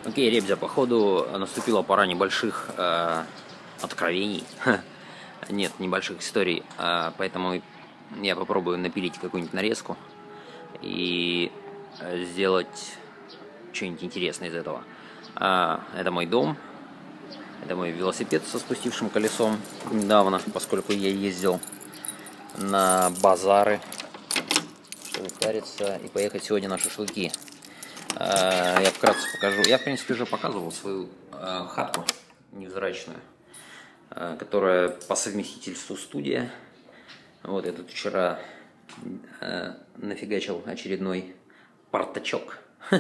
Окей, ребзя, походу наступила пора небольших откровений. Нет, небольших историй, поэтому я попробую напилить какую-нибудь нарезку и сделать что-нибудь интересное из этого. Это мой дом, это мой велосипед со спустившим колесом недавно, поскольку я ездил на базары, чтобы париться и поехать сегодня на шашлыки. Я вкратце покажу. Я, в принципе, уже показывал свою хатку невзрачную, которая по совместительству студия. Вот я тут вчера нафигачил очередной партачок.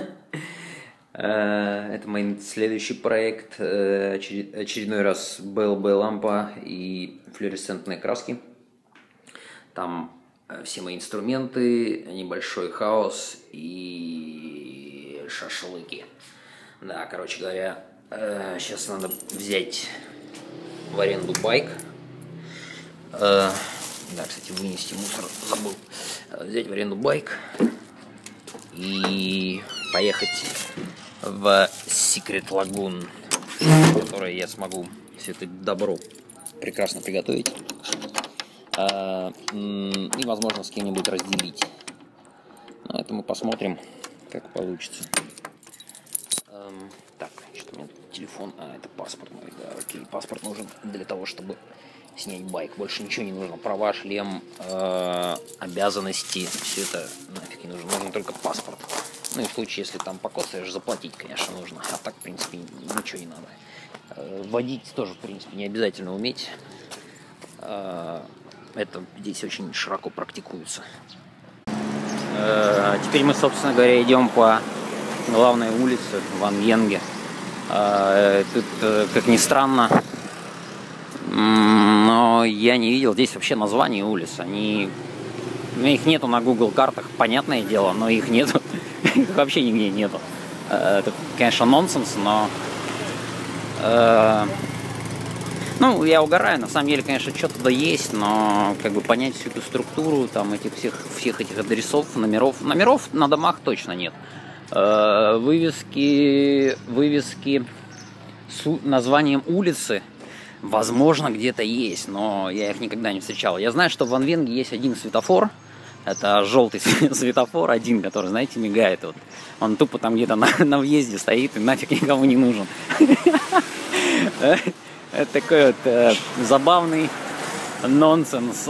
Это мой следующий проект. Очередной раз БЛБ лампа и флуоресцентные краски. Там все мои инструменты, небольшой хаос и шашлыки. Да, короче говоря, сейчас надо взять в аренду байк. Да, кстати, вынести мусор забыл. Взять в аренду байк и поехать в Secret Lagoon, в которой я смогу все это добро прекрасно приготовить. И, возможно, с кем-нибудь разделить. Но это мы посмотрим, как получится. Так, что у меня тут телефон? Это паспорт мой, да, окей. Паспорт нужен для того, чтобы снять байк. Больше ничего не нужно. Права, шлем, обязанности. Все это нафиг не нужно. Нужен только паспорт. Ну и в случае, если там покоцаешь, заплатить, конечно, нужно. А так, в принципе, ничего не надо. Водить тоже, в принципе, не обязательно уметь. Это здесь очень широко практикуется. Теперь мы, собственно говоря, идем по главной улице Ван Венге. Тут, как ни странно, но я не видел здесь вообще названий улиц. Их нету на Google картах, понятное дело, но их нету. Их вообще нигде нету. Это, конечно, нонсенс, но... Ну, я угораю, на самом деле, конечно, что-то да есть, но как бы понять всю эту структуру, там, всех этих адресов, номеров на домах точно нет. Вывески с названием улицы, возможно, где-то есть, но я их никогда не встречал. Я знаю, что в Ван Венге есть один светофор, это желтый светофор один, который, знаете, мигает. Вот. Он тупо там где-то на въезде стоит и нафиг никому не нужен. Это такой вот забавный нонсенс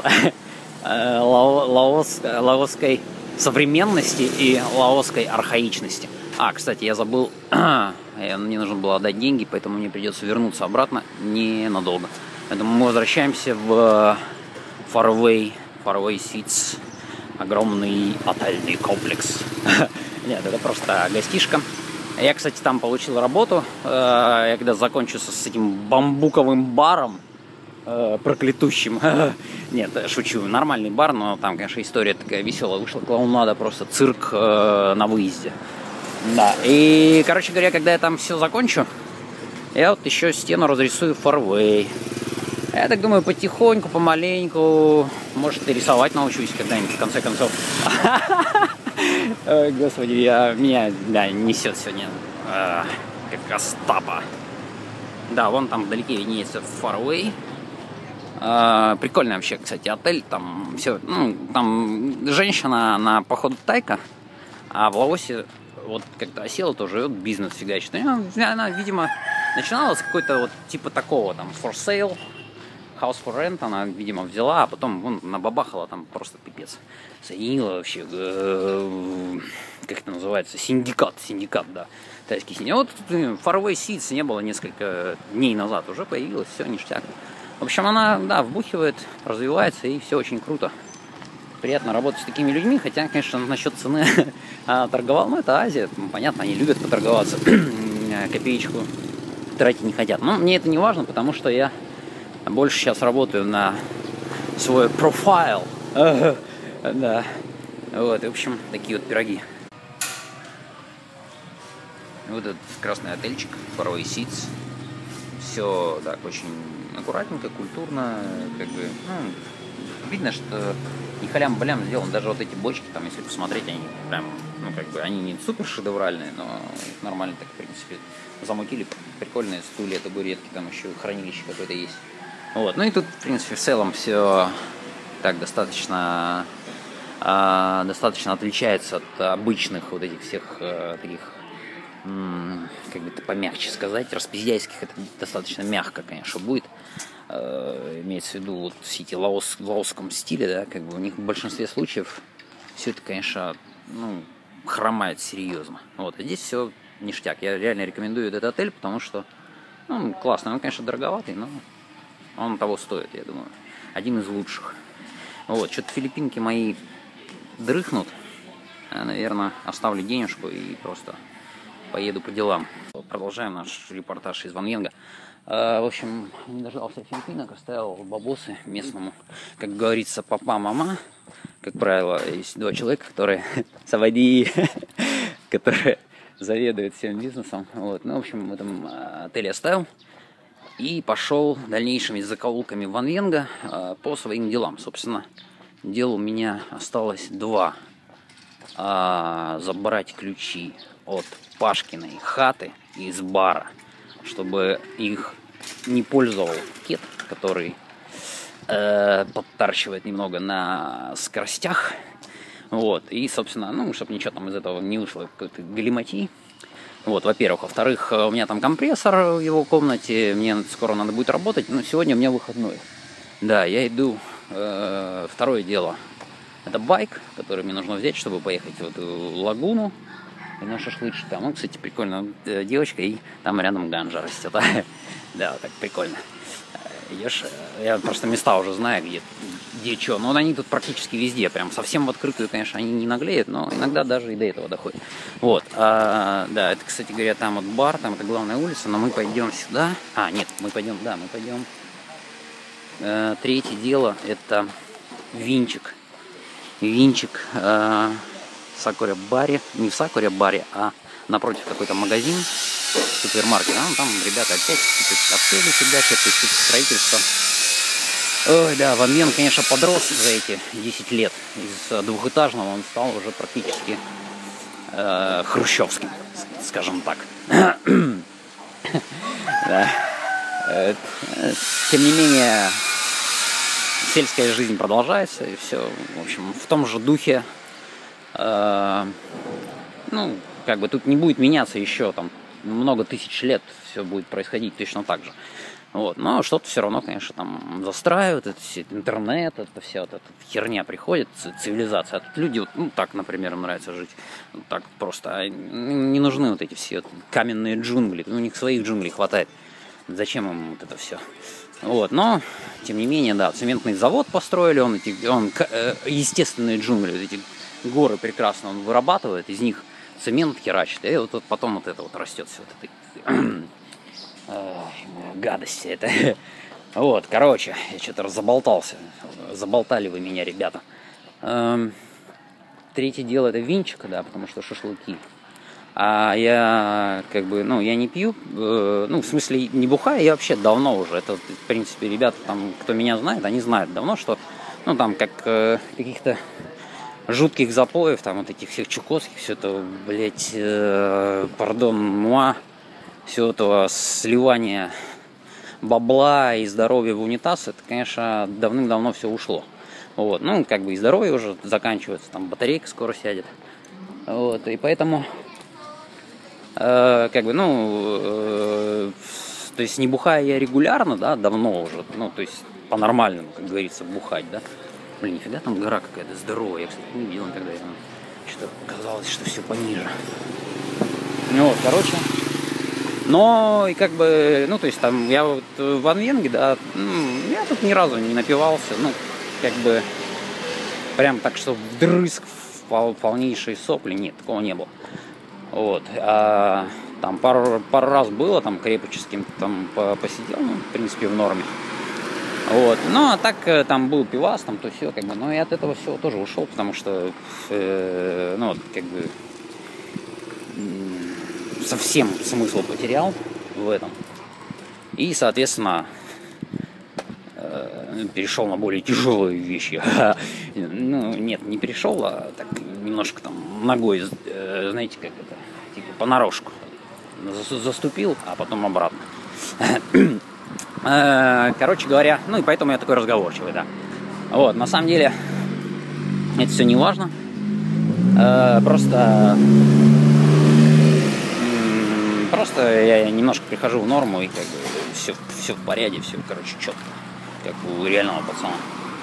лаосской современности и лаосской архаичности. Кстати, я забыл, мне нужно было отдать деньги, поэтому мне придется вернуться обратно ненадолго. Поэтому мы возвращаемся в Faraway Seats, огромный отельный комплекс. Нет, это просто гостишка. Я, кстати, там получил работу. Я когда закончу с этим бамбуковым баром проклятущим. Нет, шучу. Нормальный бар, но там, конечно, история такая веселая вышла. Клоунада, просто цирк на выезде. Да. И, короче говоря, когда я там все закончу, я вот еще стену разрисую Faraway. Я так думаю, потихоньку, помаленьку, может, и рисовать научусь когда-нибудь, в конце концов. Господи, меня несет сегодня как Остапа. Да, вон там вдалеке виднеется Faraway. Прикольный вообще, кстати, отель. Там все, там женщина, она, походу, тайка, а в Лаосе вот как-то осела, тоже живет, бизнес фигачит. Она, видимо, начинала с какой-то вот типа такого, там, for sale, house for rent, она, видимо, взяла, а потом вон набабахала там просто пипец. Соединила вообще, как это называется, синдикат, да, тайский синдикат. Вот Faraway Seats не было несколько дней назад, уже появилось, все ништяк. В общем, она, да, вбухивает, развивается, и все очень круто. Приятно работать с такими людьми, хотя, конечно, насчет цены торговал, но это Азия, понятно, они любят поторговаться, копеечку тратить не хотят. Но мне это не важно, потому что я больше сейчас работаю на свой профайл. Да. Вот, в общем, такие вот пироги. Вот этот красный отельчик, Faraway Seats. Все так очень аккуратненько, культурно, как бы, видно, что не халям-балям сделан. Даже вот эти бочки, там, если посмотреть, они прям, как бы, они не супер шедевральные, но нормально так, в принципе, замутили прикольные стулья, табуретки, там еще хранилище какое-то есть. Вот, ну и тут, в принципе, в целом все так достаточно отличается от обычных вот этих всех таких, как бы это помягче сказать, распиздяйских. Это достаточно мягко, конечно, будет. Имеется в виду вот все эти в лаосском стиле, да, как бы у них в большинстве случаев все это, конечно, ну, хромает серьезно. Вот, а здесь все ништяк. Я реально рекомендую этот отель, потому что, ну, классный. Он, конечно, дороговатый, но он того стоит, я думаю. Один из лучших. Вот, что-то филиппинки мои дрыхнут. Я, наверное, оставлю денежку и просто поеду по делам. Продолжаем наш репортаж из Ван Венга. В общем, не дождался филиппинок, оставил бабосы местному, как говорится, папа, мама. Как правило, есть два человека, которые савади, которые заведуют всем бизнесом. Вот. Ну, в общем, в этом отеле оставил. И пошел дальнейшими закоулками Ван Венга по своим делам. Собственно, дел у меня осталось два. Забрать ключи от Пашкиной хаты из бара, чтобы их не пользовал кет, который подтарчивает немного на скоростях. Вот. И, собственно, ну, чтобы ничего там из этого не вышло, какой-то галиматьи. Вот, во-первых. Во-вторых, у меня там компрессор в его комнате, мне скоро надо будет работать, но сегодня у меня выходной. Да, я иду. Второе дело. Это байк, который мне нужно взять, чтобы поехать в эту лагуну и на шашлычки. Там, ну, кстати, прикольно, девочка, и там рядом ганжа растет. Да, так прикольно. Я просто места уже знаю, где что. Но они тут практически везде. Прям совсем в открытую, конечно, они не наглеют, но иногда даже и до этого доходит. Вот. Да, это, кстати говоря, там вот бар, там это главная улица, но мы пойдем сюда. Нет, мы пойдем. Третье дело, это Винчик. Винчик в Сакуре-баре. Не в Сакуре-баре, а напротив какой-то магазин. Супермаркет, там ребята опять отели фигачат, то есть строительство. Ой, да, Ван Вен, конечно, подрос за эти 10 лет. Из двухэтажного он стал уже практически хрущевским, скажем так. Да. Тем не менее, сельская жизнь продолжается, и все, в общем, в том же духе. Ну, как бы тут не будет меняться еще там много тысяч лет, все будет происходить точно так же. Вот. Но что-то все равно, конечно, там застраивают, интернет, это вся вот эта херня приходит, цивилизация. А тут люди, вот, ну, так, например, им нравится жить, вот так просто. Не нужны вот эти все вот каменные джунгли, у них своих джунглей хватает. Зачем им вот это все? Вот. Но, тем не менее, да, цементный завод построили, он естественные джунгли, вот эти горы прекрасно он вырабатывает, из них цемент херачит, и вот потом вот это вот растет все вот это. Гадость это. Вот, короче, я что-то заболтался. Заболтали вы меня, ребята. Третье дело это Винчик, да, потому что шашлыки. А я как бы, ну, я не пью, ну, в смысле, не бухаю, я вообще давно уже. Это, в принципе, ребята, там, кто меня знает, они знают давно, что, ну, там, как каких-то жутких запоев, там, вот этих всех чукотских, все это, блядь, все этого сливания бабла и здоровья в унитаз, это, конечно, давным-давно все ушло. Вот, ну, как бы и здоровье уже заканчивается, там, батарейка скоро сядет. Вот, и поэтому, как бы, ну, то есть не бухаю я регулярно, да, давно уже, ну, то есть по-нормальному, как говорится, бухать, да. Блин, нифига там гора какая-то здоровая, я, кстати, не видел никогда, что-то казалось, что все пониже. Ну, вот, короче, но, и как бы, ну, то есть там, я вот в Ван Венге, да, я тут ни разу не напивался, ну, как бы, прям так, что вдрызг в полнейшие сопли, нет, такого не было. Вот, там пару раз было, там крепоче с кем-то там посидел, ну, в принципе, в норме. Вот, ну, а так там был пивас, там то все, как бы, но и от этого всего тоже ушел, потому что, ну, вот, как бы, совсем смысл потерял в этом. И, соответственно, перешел на более тяжелые вещи. Ну, нет, не перешел, а так немножко там ногой, знаете, как это, типа понарошку. заступил, а потом обратно. Короче говоря, ну и поэтому я такой разговорчивый, да. Вот, на самом деле, это все не важно. Просто я немножко прихожу в норму, и как бы все в порядке, все, короче, четко, как у реального пацана.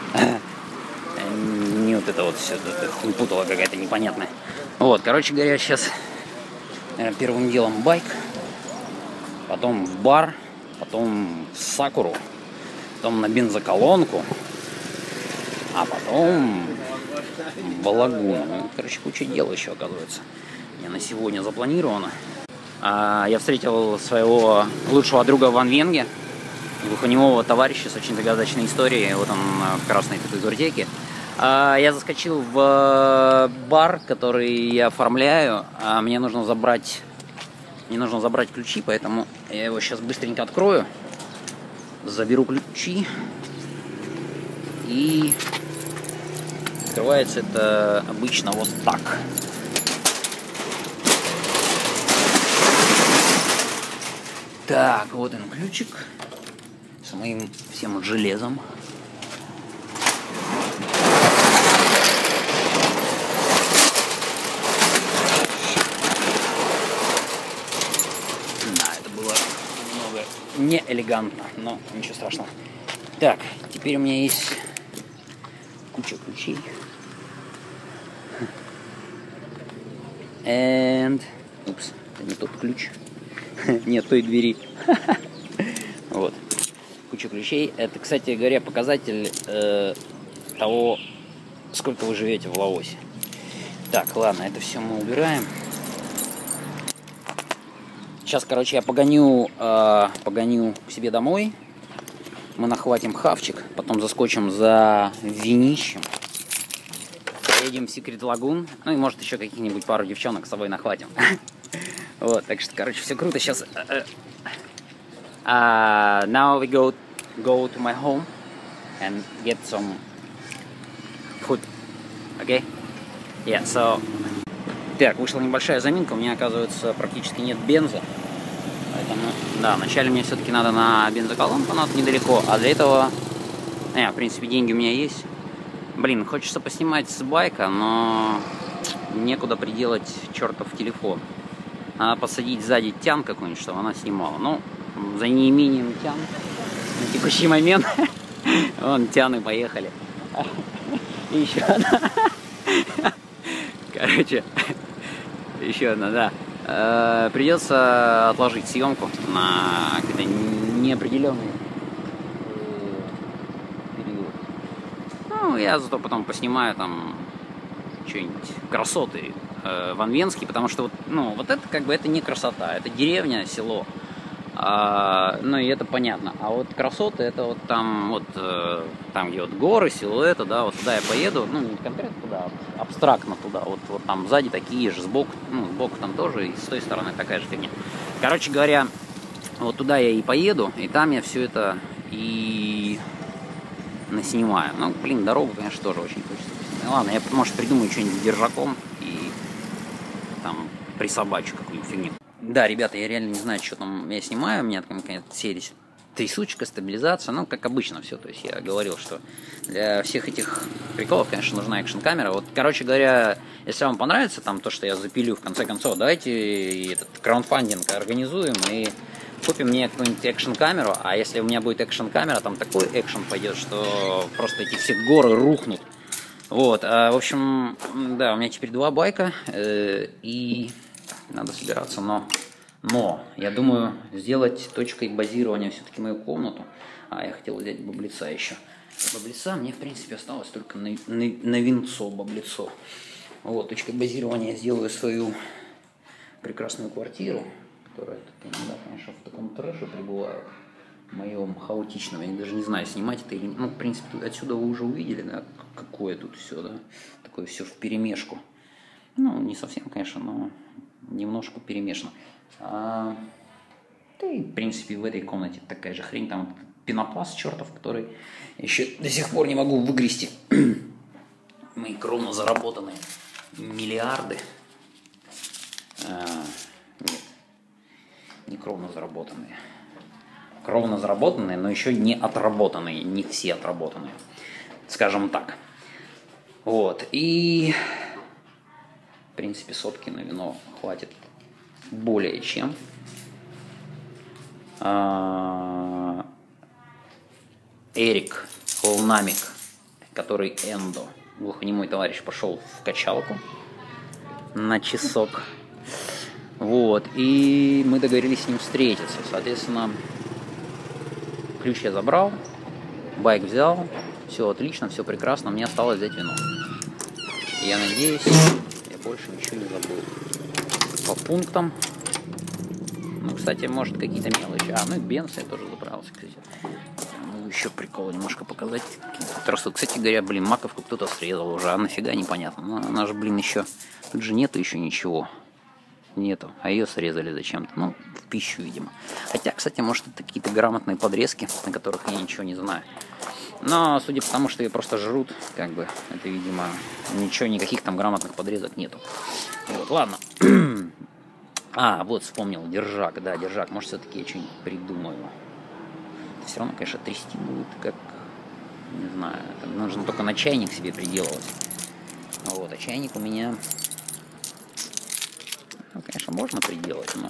Не вот это вот все, это хуйпутало какая-то непонятная. Вот, короче говоря, сейчас первым делом байк, потом в бар, потом в Сакуру, потом на бензоколонку, а потом в Лагуну. Ну, короче, куча дел еще, оказывается. Мне на сегодня запланировано. Я встретил своего лучшего друга в Ванвенге, глухонемого товарища с очень загадочной историей. Вот он в красной такой гвардейке. Я заскочил в бар, который я оформляю. Мне нужно забрать ключи, поэтому я его сейчас быстренько открою. Заберу ключи. И открывается это обычно вот так. Так, вот он ключик с моим всем железом. Да, это было немного не элегантно, но ничего страшного. Так, теперь у меня есть куча ключей. Упс, это не тот ключ. Нет той двери. Вот. Куча ключей. Это, кстати говоря, показатель того, сколько вы живете в Лаосе. Так, ладно, это все мы убираем. Сейчас, короче, я погоню к себе домой. Мы нахватим хавчик, потом заскочим за винищем. Поедем в Secret Lagoon. Ну и может еще каких-нибудь пару девчонок с собой нахватим. Вот, так что, короче, все круто. Сейчас now we go to my home and get some food. Okay? Yeah, so... Так, вышла небольшая заминка. У меня, оказывается, практически нет бенза. Поэтому, да, вначале мне все-таки надо на бензоколонку, но это недалеко. А для этого... в принципе, деньги у меня есть. Блин, хочется поснимать с байка, но некуда приделать чертов телефон. Надо посадить сзади тян какой-нибудь, чтобы она снимала. Ну, за неимением тян на текущий момент. Вон, тяны поехали. И еще одна. Короче, еще одна, да. Придется отложить съемку на какой-то неопределенный период. Ну, я зато потом поснимаю там что-нибудь красоты ванвенский, потому что вот это как бы это не красота, это деревня, село. Ну и это понятно. А вот красоты это вот там, там где вот горы, силуэты, да, вот туда я поеду, ну не конкретно туда, а абстрактно туда, вот там сзади такие же, сбоку там тоже, и с той стороны такая же фигня. Короче говоря, вот туда я и поеду, и там я все это и наснимаю. Ну, блин, дорогу, конечно, тоже очень хочется. Ладно, я, может, придумаю что-нибудь с держаком и там присобачу какую-нибудь фигню. Да, ребята, я реально не знаю, что там я снимаю. У меня там какая-то трясучка, стабилизация. Ну, как обычно все. То есть я говорил, что для всех этих приколов, конечно, нужна экшн-камера. Вот, короче говоря, если вам понравится там то, что я запилю, в конце концов, давайте этот краундфандинг организуем и купим мне какую-нибудь экшн-камеру. А если у меня будет экшн-камера, там такой экшн пойдет, что просто эти все горы рухнут. Вот, в общем, да, у меня теперь 2 байка, и надо собираться, но я думаю сделать точкой базирования все-таки мою комнату. Я хотел взять баблица еще. Баблица мне, в принципе, осталось только на винцо, баблицо. Вот, точкой базирования я сделаю свою прекрасную квартиру, которая, конечно, в таком трэше пребывает. Моем хаотичном, я даже не знаю, снимать это или нет. Ну, в принципе, отсюда вы уже увидели, да, какое тут все, да, такое все вперемешку. Ну, не совсем, конечно, но немножко перемешано. Да и, в принципе, в этой комнате такая же хрень, там пенопласт чертов, который еще до сих пор не могу выгрести. Мои кровно заработанные миллиарды. Нет. кровно заработанные. Кровно заработанные, но еще не отработанные, не все отработанные, скажем так. Вот, и в принципе сотки на вино хватит более чем. Эрик Холнамик, который Эндо, глухонемой товарищ, пошел в качалку на часок. Вот, и мы договорились с ним встретиться. Соответственно, ключ я забрал, байк взял, все отлично, все прекрасно, мне осталось взять вино. И я надеюсь, я больше ничего не забыл. По пунктам. Ну, кстати, может, какие-то мелочи. Ну и бенз я тоже заправился, кстати. Ну, еще прикол немножко показать. Просто, кстати говоря, блин, маковку кто-то срезал уже, а нафига непонятно. Ну, она же, блин, еще... Тут же нету еще ничего. Нету, а ее срезали зачем-то. Ну, в пищу, видимо. Хотя, кстати, может, это какие-то грамотные подрезки, на которых я ничего не знаю. Но, судя по тому, что ее просто жрут, как бы, это, видимо, ничего, никаких там грамотных подрезок нету. Вот, ладно. Вот, вспомнил, держак, да, держак. Может, все-таки я что-нибудь придумаю. Все равно, конечно, трясти будет, как, не знаю, нужно только на чайник себе приделывать. Вот, а чайник у меня... Ну, конечно, можно приделать, но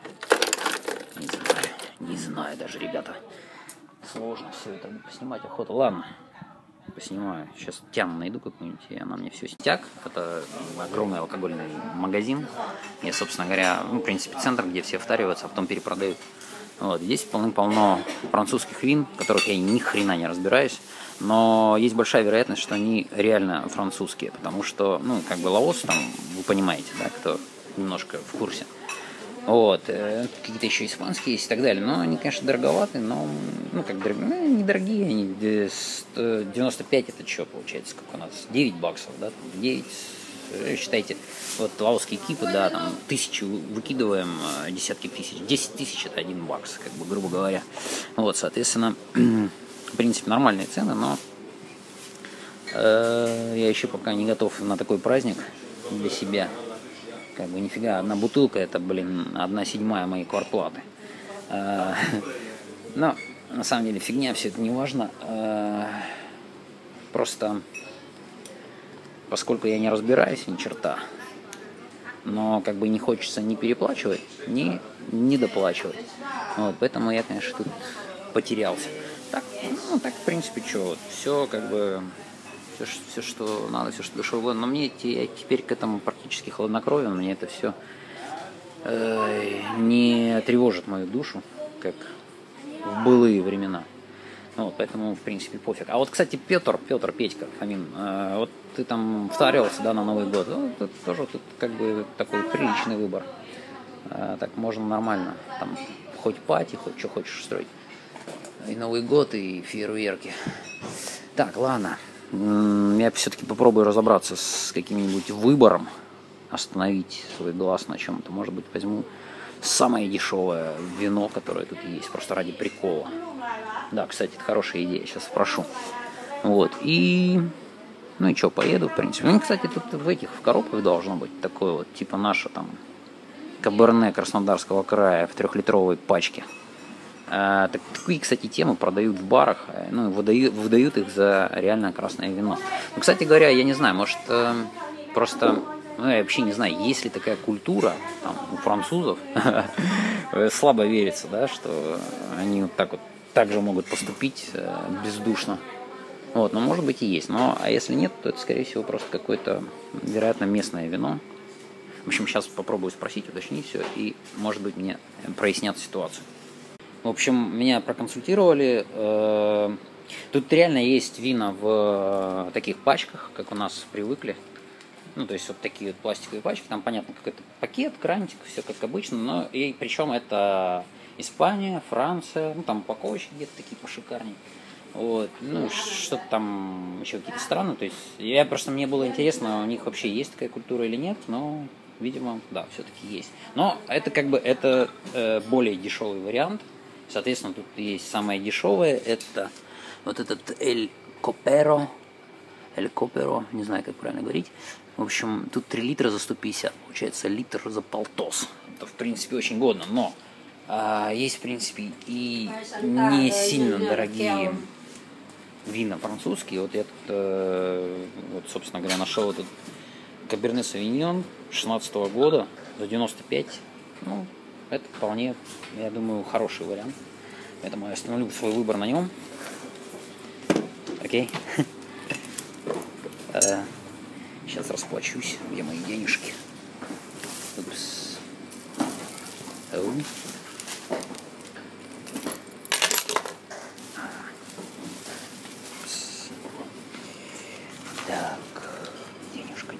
не знаю даже, ребята. Сложно все это поснимать, охота. Ладно, поснимаю. Сейчас тяну найду какую-нибудь, и она мне все стяг. Это огромный алкогольный магазин. Я, собственно говоря, в принципе, центр, где все втариваются, а потом перепродают. Вот, здесь полным-полно французских вин, в которых я ни хрена не разбираюсь. Но есть большая вероятность, что они реально французские, потому что, ну, как бы Лаос, там, вы понимаете, да, кто немножко в курсе. Вот, какие-то еще испанские есть и так далее. Но они, конечно, дороговаты, но, ну, как недорогие они. 95 это что получается, как у нас? 9 баксов, да? 9, считайте, вот лаосские кипы, да, там 1000 выкидываем, десятки тысяч. 10 тысяч это 1 бакс, как бы, грубо говоря. Вот, соответственно, в принципе, нормальные цены, но я еще пока не готов на такой праздник для себя. Как бы нифига, одна бутылка это, блин, 1/7 моей квартплаты. Но на самом деле фигня, все это не важно. Просто поскольку я не разбираюсь ни черта, но как бы не хочется ни переплачивать, ни доплачивать. Вот, поэтому я, конечно, тут потерялся. Так, ну так, в принципе, что, вот, все как бы... Все, что надо, все, что душа угодно. Но мне теперь к этому практически хладнокровен. Мне это все не тревожит мою душу, как в былые времена. Вот, поэтому, в принципе, пофиг. А вот, кстати, Петька, Фомин, вот ты там втаривался, да, на Новый год. Ну, тут тоже тут как бы такой приличный выбор. Так можно нормально. Там хоть пати, хоть что хочешь строить. И Новый год, и фейерверки. Так, ладно. Я все-таки попробую разобраться с каким-нибудь выбором, остановить свой глаз на чем-то. Может быть, возьму самое дешевое вино, которое тут есть, просто ради прикола. Да, кстати, это хорошая идея, сейчас спрошу. Вот, и... Ну и что, поеду, в принципе. Ну, кстати, тут в коробках должно быть такое вот, типа наше там Каберне Краснодарского края в 3-литровой пачке. Такие, кстати, темы продают в барах, ну, выдают их за реально красное вино. Ну, кстати говоря, я не знаю, может, просто, ну, я вообще не знаю, есть ли такая культура там, у французов, слабо верится, да, что они вот так же могут поступить бездушно. Вот, но может быть и есть. Но, а если нет, то это, скорее всего, просто какое-то, вероятно, местное вино. В общем, сейчас попробую спросить, уточнить все, и, может быть, мне прояснят ситуацию. В общем, меня проконсультировали. Тут реально есть вина в таких пачках, как у нас привыкли. Ну, то есть вот такие вот пластиковые пачки. Там, понятно, какой-то пакет, крантик, все как обычно. Но и причем это Испания, Франция. Ну, там упаковочки где-то такие пошикарнее. Вот. Ну, что-то там еще какие-то страны. То есть мне было интересно, у них вообще есть такая культура или нет. Но, видимо, да, все-таки есть. Но это как бы более дешевый вариант. Соответственно, тут есть самое дешевое, это вот этот Эль Коперо, не знаю, как правильно говорить. В общем, тут 3 литра за 150, получается литр за полтос. Это, в принципе, очень годно, но Есть, в принципе, и не сильно дорогие вина французские. Вот я тут, вот, собственно говоря, нашел этот Каберне Савиньон 16-го года за 95. Ну, это вполне, я думаю, хороший вариант. Поэтому я остановлю свой выбор на нем. Окей. Сейчас расплачусь. Где мои денежки? Упс. Так, денежка.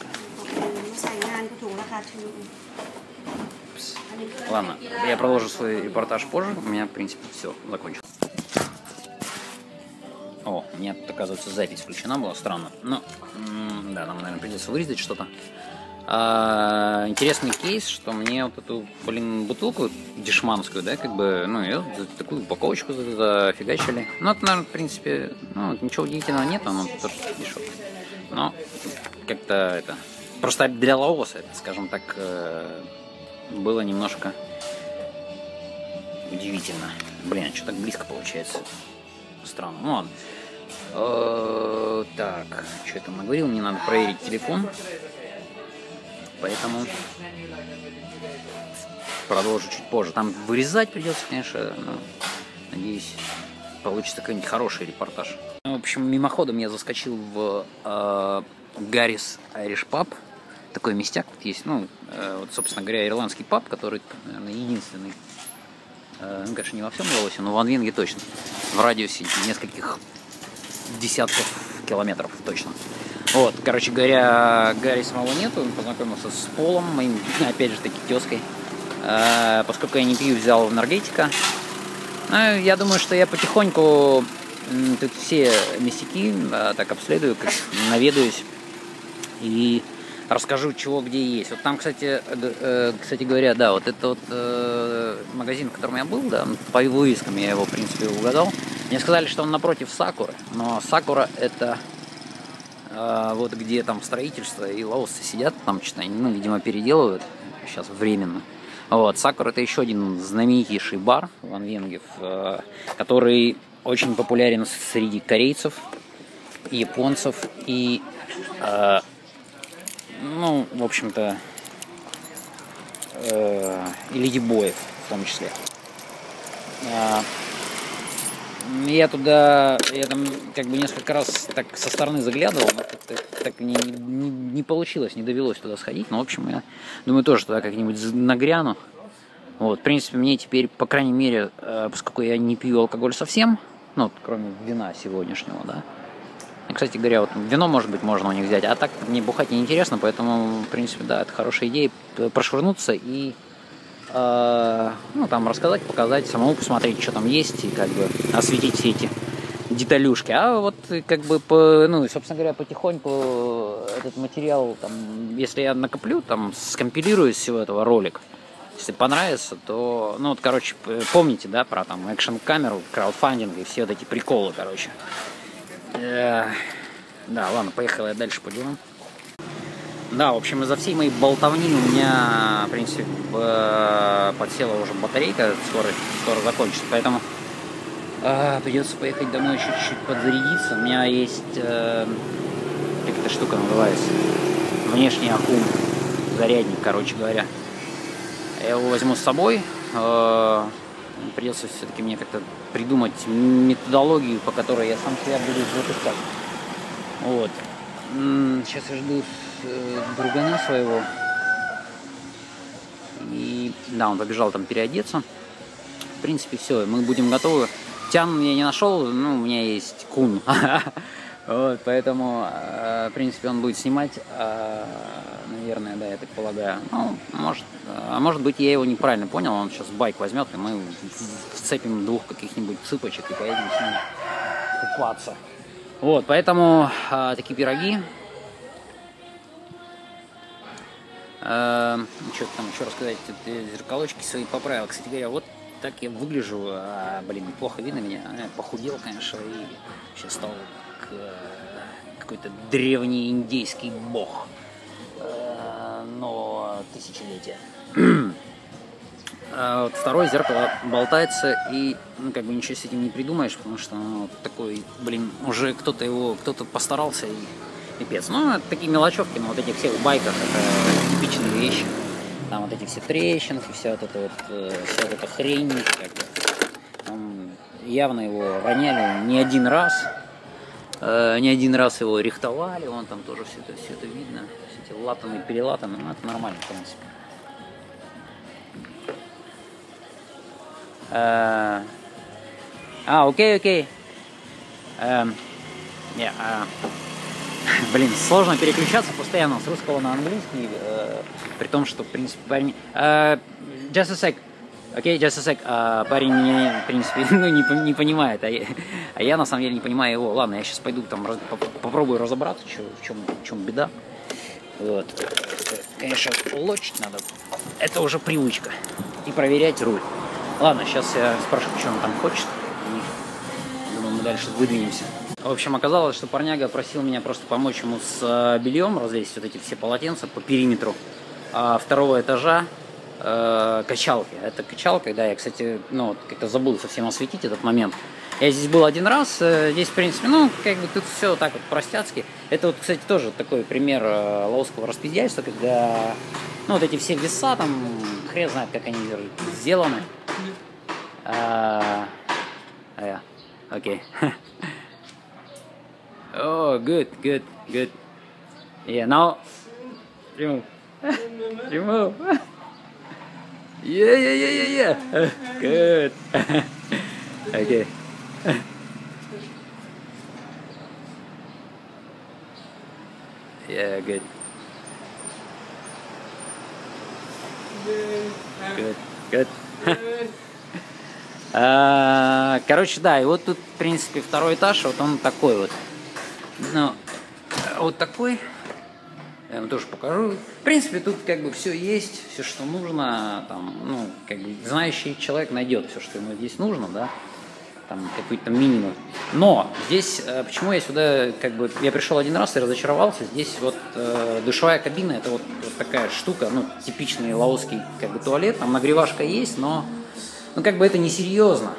Ладно, я продолжу свой репортаж позже. У меня, в принципе, все закончилось. О, у меня тут, оказывается, запись включена была, странно. Но, да, нам, наверное, придется вырезать что-то. Интересный кейс, что мне вот эту, бутылку дешманскую, да, как бы, ну, ее такую упаковочку зафигачили. Ну, это, наверное, в принципе, ну, ничего удивительного нет, оно тоже дешевое. Но, как-то это, просто для Лаоса, это, скажем так, было немножко удивительно. Блин, что так близко получается? Странно. Ну ладно. Так, что я там наговорил? Мне надо проверить телефон. Поэтому продолжу чуть позже. Там вырезать придется, конечно, но надеюсь, получится какой-нибудь хороший репортаж. В общем, мимоходом я заскочил в Гаррис Irish Pub. Такой местяк тут есть. Ну, вот, собственно говоря, ирландский паб, который, наверное, единственный. Ну, конечно, не во всем Лаосе, но в Анвинге точно. В радиусе нескольких десятков километров точно. Вот, короче говоря, Гарри самого нету. Он познакомился с Полом, моим, опять же таки, тезкой. Поскольку я не пью, взял энергетика. Ну, я думаю, что я потихоньку тут все местяки так обследую, как наведаюсь. И расскажу, чего где есть. Вот там, кстати говоря, да, вот это вот магазин, в котором я был, да, по вывескам я его, в принципе, угадал. Мне сказали, что он напротив Сакуры, но Сакура это вот где там строительство и лаосцы сидят, там что-то, ну, видимо, переделывают сейчас временно. Вот, Сакура это еще один знаменитейший бар в Анвинге, который очень популярен среди корейцев, японцев и ну, в общем-то, и ледибоев в том числе. Я там как бы несколько раз так со стороны заглядывал, но так не получилось, не довелось туда сходить. Но, в общем, я думаю, тоже туда как-нибудь нагряну. Вот, в принципе, мне теперь, по крайней мере, поскольку я не пью алкоголь совсем, ну, кроме вина сегодняшнего, да. И, кстати говоря, вот вино, может быть, можно у них взять, а так мне бухать неинтересно, поэтому, в принципе, да, это хорошая идея прошвырнуться и, ну, там, рассказать, показать, самому посмотреть, что там есть, и, как бы, осветить все эти деталюшки. А вот, как бы, ну, собственно говоря, потихоньку этот материал, там, если я накоплю, там, скомпилирую из всего этого ролик, если понравится, то, ну, вот, короче, помните, да, про, там, экшн-камеру, краудфандинг и все вот эти приколы, короче. Да, ладно, поехал я дальше по делам. Да, в общем, из-за всей моей болтовни у меня, в принципе, подсела уже батарейка, скоро закончится, поэтому придется поехать домой чуть-чуть подзарядиться. У меня есть, как эта штука называется, внешний аккум, зарядник, короче говоря. Я его возьму с собой. Придется все-таки мне как-то придумать методологию, по которой я сам себя буду запускать. Вот. Сейчас я жду другана своего. И да, он побежал там переодеться. В принципе, все, мы будем готовы. Тян я не нашел, ну, у меня есть Кун. Вот, поэтому, в принципе, он будет снимать, наверное, да, я так полагаю. Ну, может быть, я его неправильно понял, он сейчас байк возьмет, и мы вцепим двух каких-нибудь цыпочек и поедем с ними купаться. Вот, поэтому такие пироги. Что там еще рассказать, зеркалочки свои поправил. Кстати говоря, вот так я выгляжу, блин, плохо видно меня, я похудел, конечно, и сейчас стал какой-то древний индейский бог, но тысячелетия. А вот второе зеркало болтается, и ну, как бы ничего с этим не придумаешь, потому что ну, вот такой, блин, уже кто-то постарался и пипец. Ну, это такие мелочевки на вот этих всех байках, это типичные вещи. Там вот эти все трещинки, вся вот эта хрень, как бы. Там явно его роняли не один раз. Не один раз его рихтовали, вон там тоже все это видно. Все эти латанные, перелатанные, ну это нормально, в принципе. Окей. Блин, сложно переключаться постоянно с русского на английский, при том, что, в принципе, парень... just a sec. Окей, just a sec. Парень меня, в принципе, ну, не понимает, а я, на самом деле, не понимаю его. Ладно, я сейчас пойду там попробую разобраться, в чем беда. Вот. Конечно, лочить надо. Это уже привычка. И проверять руль. Ладно, сейчас я спрошу, что он там хочет. И думаю, мы дальше выдвинемся. В общем, оказалось, что парняга просил меня просто помочь ему с бельем, разлезть вот эти все полотенца по периметру второго этажа качалки. Это качалка, да, я, кстати, ну, как-то забыл совсем осветить этот момент. Я здесь был один раз, здесь, в принципе, ну, как бы тут все так вот простяцки. Это вот, кстати, тоже такой пример лаосского распиздяйства, когда, ну, вот эти все веса, там, хрен знает, как они сделаны. Окей. Oh, good. Yeah, now remove. Yeah. Good. Okay. Yeah, good. Good. Короче, да, и вот тут, в принципе, второй этаж, вот он такой вот. Ну, вот такой. Я вам тоже покажу. В принципе, тут как бы все есть, все, что нужно. Там, ну, как бы знающий человек найдет все, что ему здесь нужно, да. Там какой-то минимум. Но здесь, почему я сюда, как бы, я пришел один раз и разочаровался. Здесь вот душевая кабина, это вот такая штука, ну, типичный лаосский, как бы, туалет. Там нагревашка есть, но, ну, как бы это несерьезно.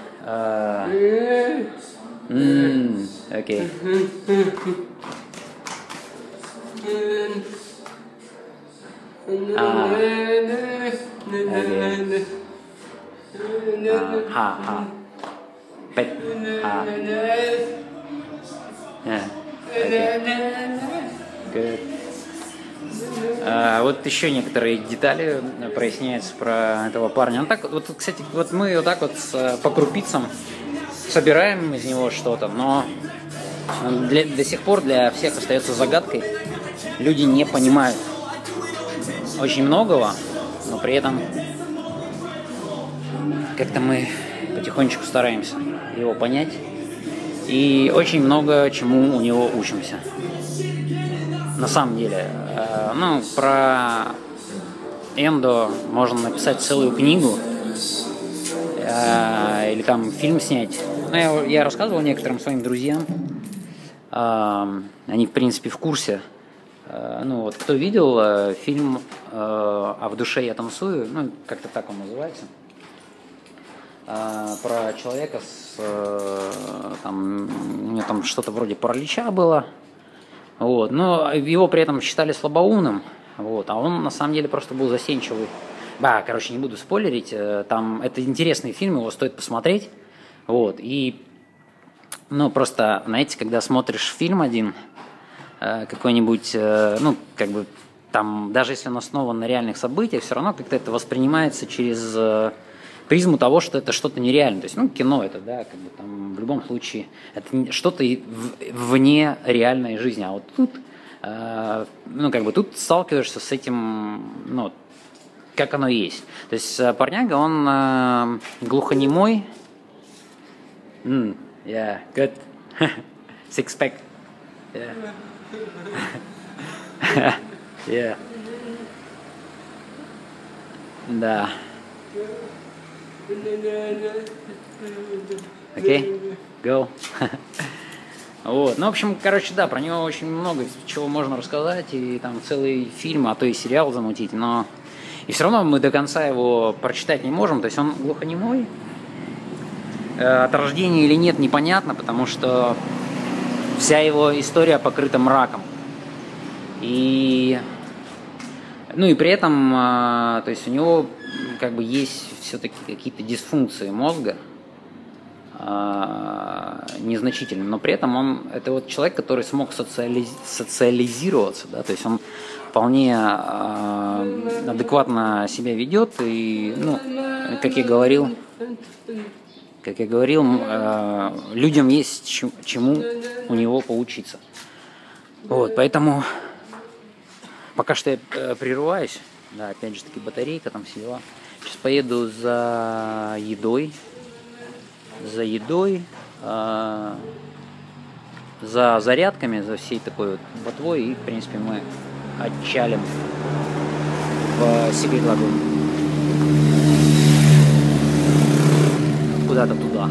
Окей. Pet. Good. Вот еще некоторые детали проясняются про этого парня. Он так, вот, кстати, вот мы вот так вот по крупицам собираем из него что-то, но до сих пор для всех остается загадкой. Люди не понимают очень многого, но при этом как-то мы потихонечку стараемся его понять и очень много чему у него учимся. На самом деле, ну, про Эндо можно написать целую книгу или там фильм снять. Ну, я рассказывал некоторым своим друзьям, они, в принципе, в курсе. Ну, вот кто видел фильм «А в душе я танцую», ну, как-то так он называется, про человека там, у него там что-то вроде паралича было, вот, но его при этом считали слабоумным, вот, а он на самом деле просто был застенчивый. Короче, не буду спойлерить, там это интересный фильм, его стоит посмотреть, вот, и, ну, просто, знаете, когда смотришь фильм один, какой-нибудь, ну, как бы, там, даже если он основан на реальных событиях, все равно как-то это воспринимается через призму того, что это что-то нереальное. То есть, ну, кино это, да, как бы там в любом случае это что-то вне реальной жизни. А вот тут, ну, как бы тут сталкиваешься с этим, ну, как оно есть. То есть парняга, он глухонемой. Yeah, good. Six pack. Yeah. Yeah. Да. Окей, go. Вот, ну, в общем, короче, да, про него очень много чего можно рассказать, и там целый фильм, а то и сериал замутить, но И все равно мы до конца его прочитать не можем. То есть он глухонемой. От рождения или нет, непонятно, потому что вся его история покрыта мраком. И при этом, то есть у него как бы есть все-таки какие-то дисфункции мозга, незначительные, но при этом это вот человек, который смог социализироваться, да, то есть он вполне адекватно себя ведет, и, как я говорил, людям есть чему у него поучиться. Вот, поэтому пока что я прерываюсь, да, опять же таки батарейка, там все дела. Сейчас поеду за едой, за зарядками, за всей такой вот ботвой, и, в принципе, мы отчалим в Секрет-Лагуну. Куда-то туда.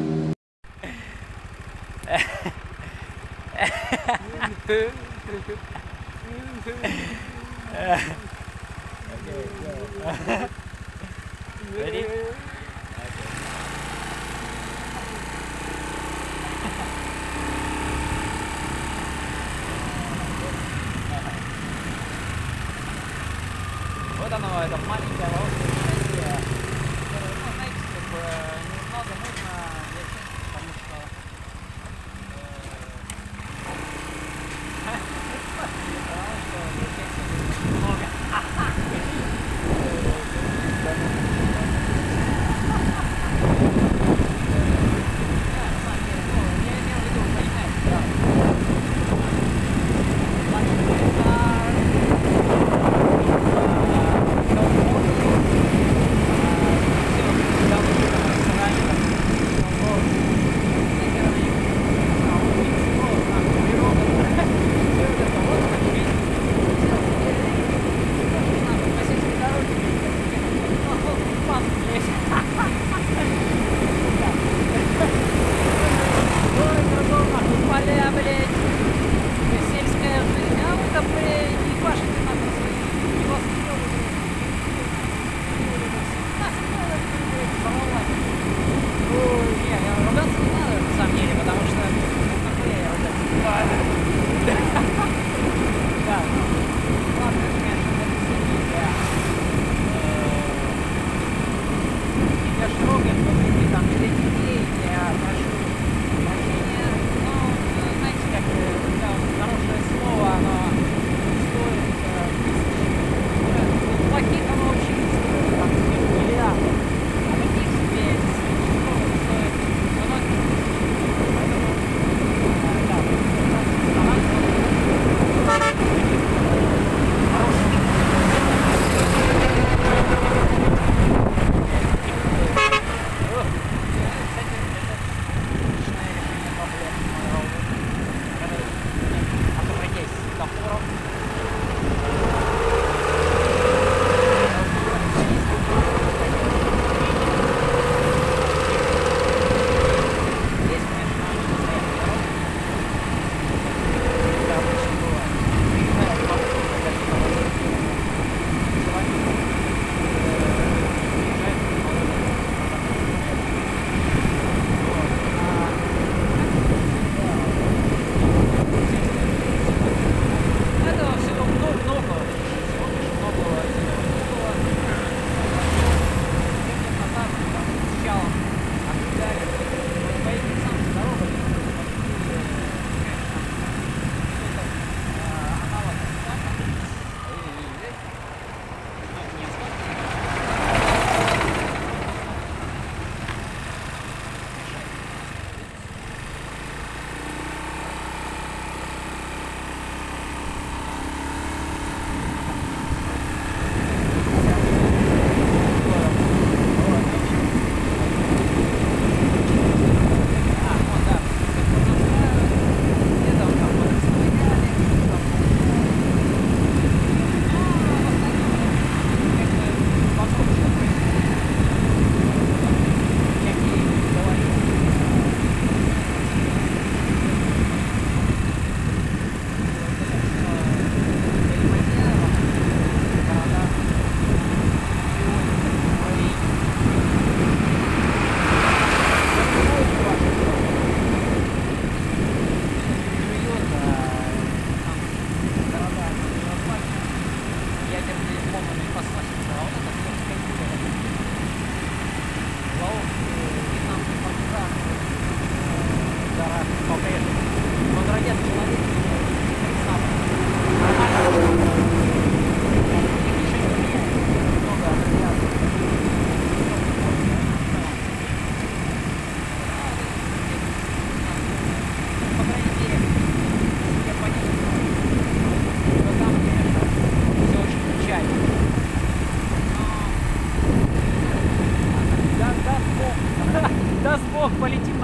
Ready? Вот оно, это маленькое ловушка, знаете, как бы немного нужно лечить, потому что много.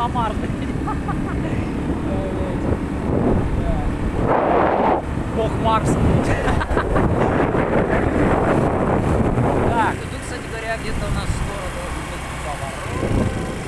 Марс. Бог Марс. Так, и тут, кстати говоря, где-то у нас скоро должен быть поворот.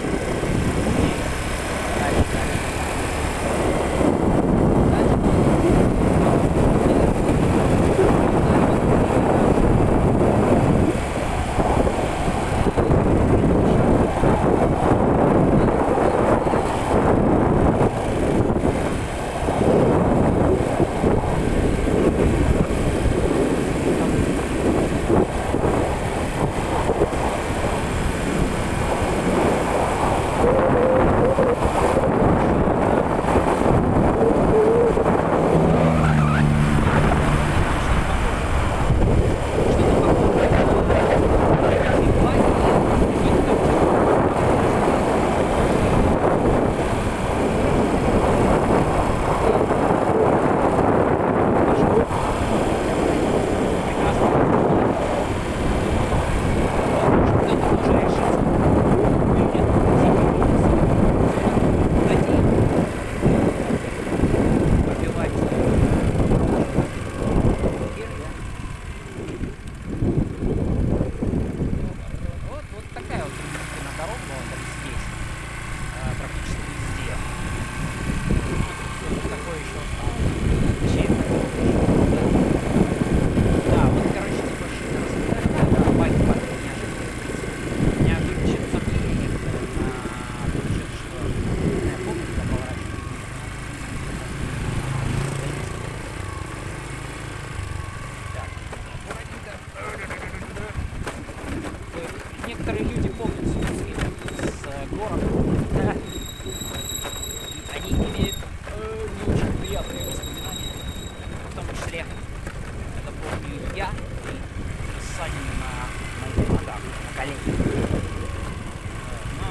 Некоторые люди помнят Сурск с городом, да, и они имеют не очень приятные воспоминания, в том числе это помню я и ссадины на моих ногах, на коленях. Но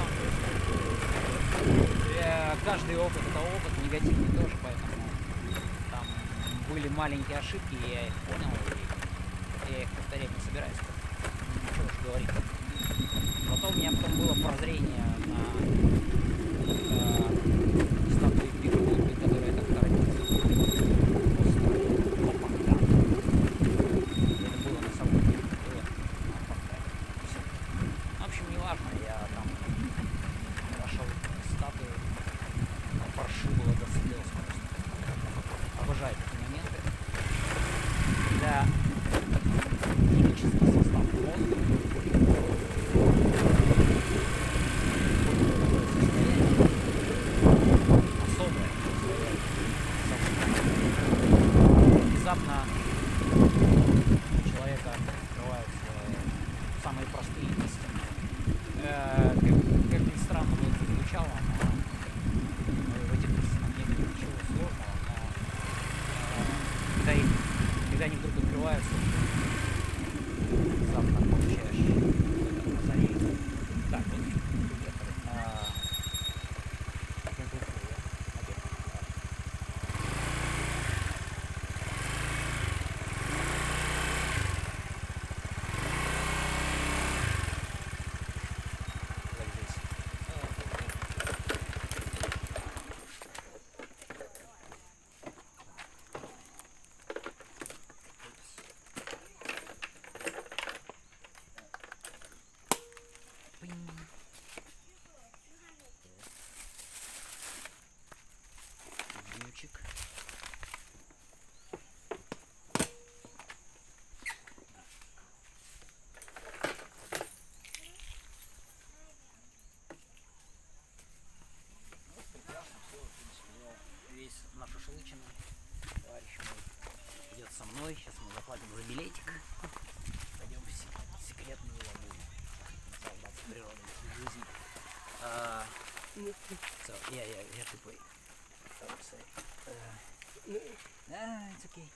каждый опыт это опыт, негативный тоже, поэтому там были маленькие ошибки, и я их понял, и я их повторять не собираюсь. Ничего уж говорить. Зато у меня потом было прозрение на статуе Бигфута, которая так торопится. Это было на самом деле. В общем, не важно, я там пошел к статуе, прошибало до слез просто. Обожаю такие моменты. Когда химический состав мозга внезапно у человека открываются самые простые истины. Как ни странно бы это звучало, но в этих истинах нет ничего сложного, но когда они вдруг открываются, внезапно получаешь какое-то озарение. Так, вот ключик. Весь на шашлычину. Товарищ мой идет со мной. Сейчас мы заплатим за билетик. Пойдем в секретную лагуну. Солдат природы жизни. So yeah, you have to wait. I would say. It's okay.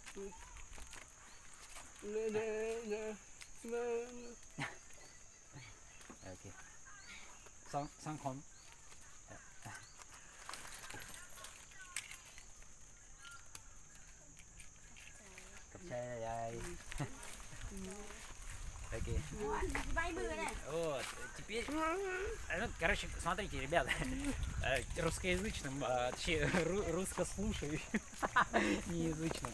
Okay. Sang Hong. Cảm ơn Окей. Вот, теперь, ну, короче, смотрите, ребята, русскоязычным, точнее, русскослушающим, неязычным,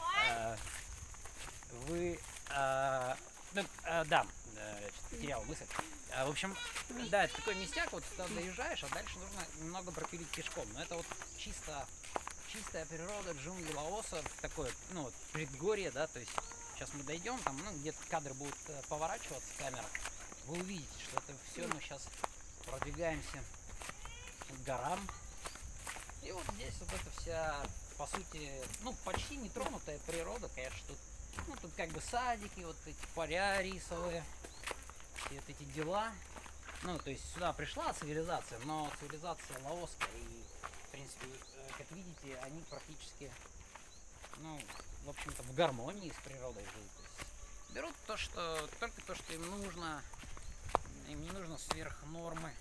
вы, да, что-то потерял мысль. В общем, да, это такой местяк, вот туда доезжаешь, а дальше нужно немного пропилить пешком. Но это вот чистая природа джунглей Лаоса, такое, ну, вот, предгорье, да, то есть сейчас мы дойдем, там, ну, где-то кадры будут поворачиваться, камера. Вы увидите, что это все мы сейчас продвигаемся к горам. И вот здесь вот эта вся, по сути, ну, почти нетронутая природа, конечно, тут, ну, тут как бы садики, вот эти поля рисовые, и вот эти дела. Ну, то есть сюда пришла цивилизация, но цивилизация лаосская, и, в принципе, как видите, они практически, ну, в общем-то, в гармонии с природой живут. То есть берут то, что, только то, что им нужно, им не нужно сверх нормы.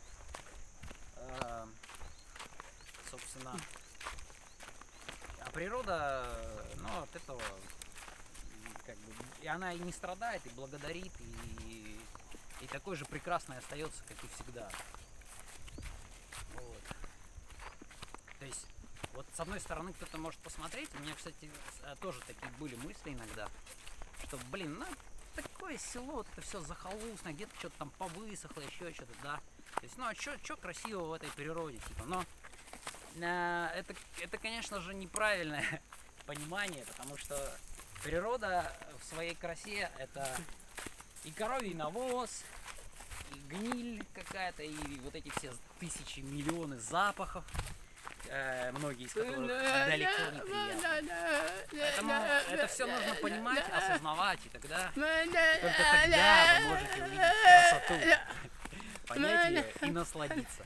Собственно, а природа, ну, от этого, как бы, и она и не страдает, и благодарит, и такой же прекрасной остается, как и всегда. Вот. То есть, вот с одной стороны, кто-то может посмотреть, у меня, кстати, тоже такие были мысли иногда, что, блин, ну, такое село, вот это все захолустно, где-то что-то там повысохло, еще что-то, да. То есть, ну, а что красивого в этой природе, типа, но это, конечно же, неправильное понимание, потому что природа в своей красе это и коровий навоз, и гниль какая-то, и вот эти все тысячи, миллионы запахов, многие из которых далеко не приятны. Поэтому это все нужно понимать, осознавать, и тогда, только тогда вы можете увидеть красоту, понять ее и насладиться.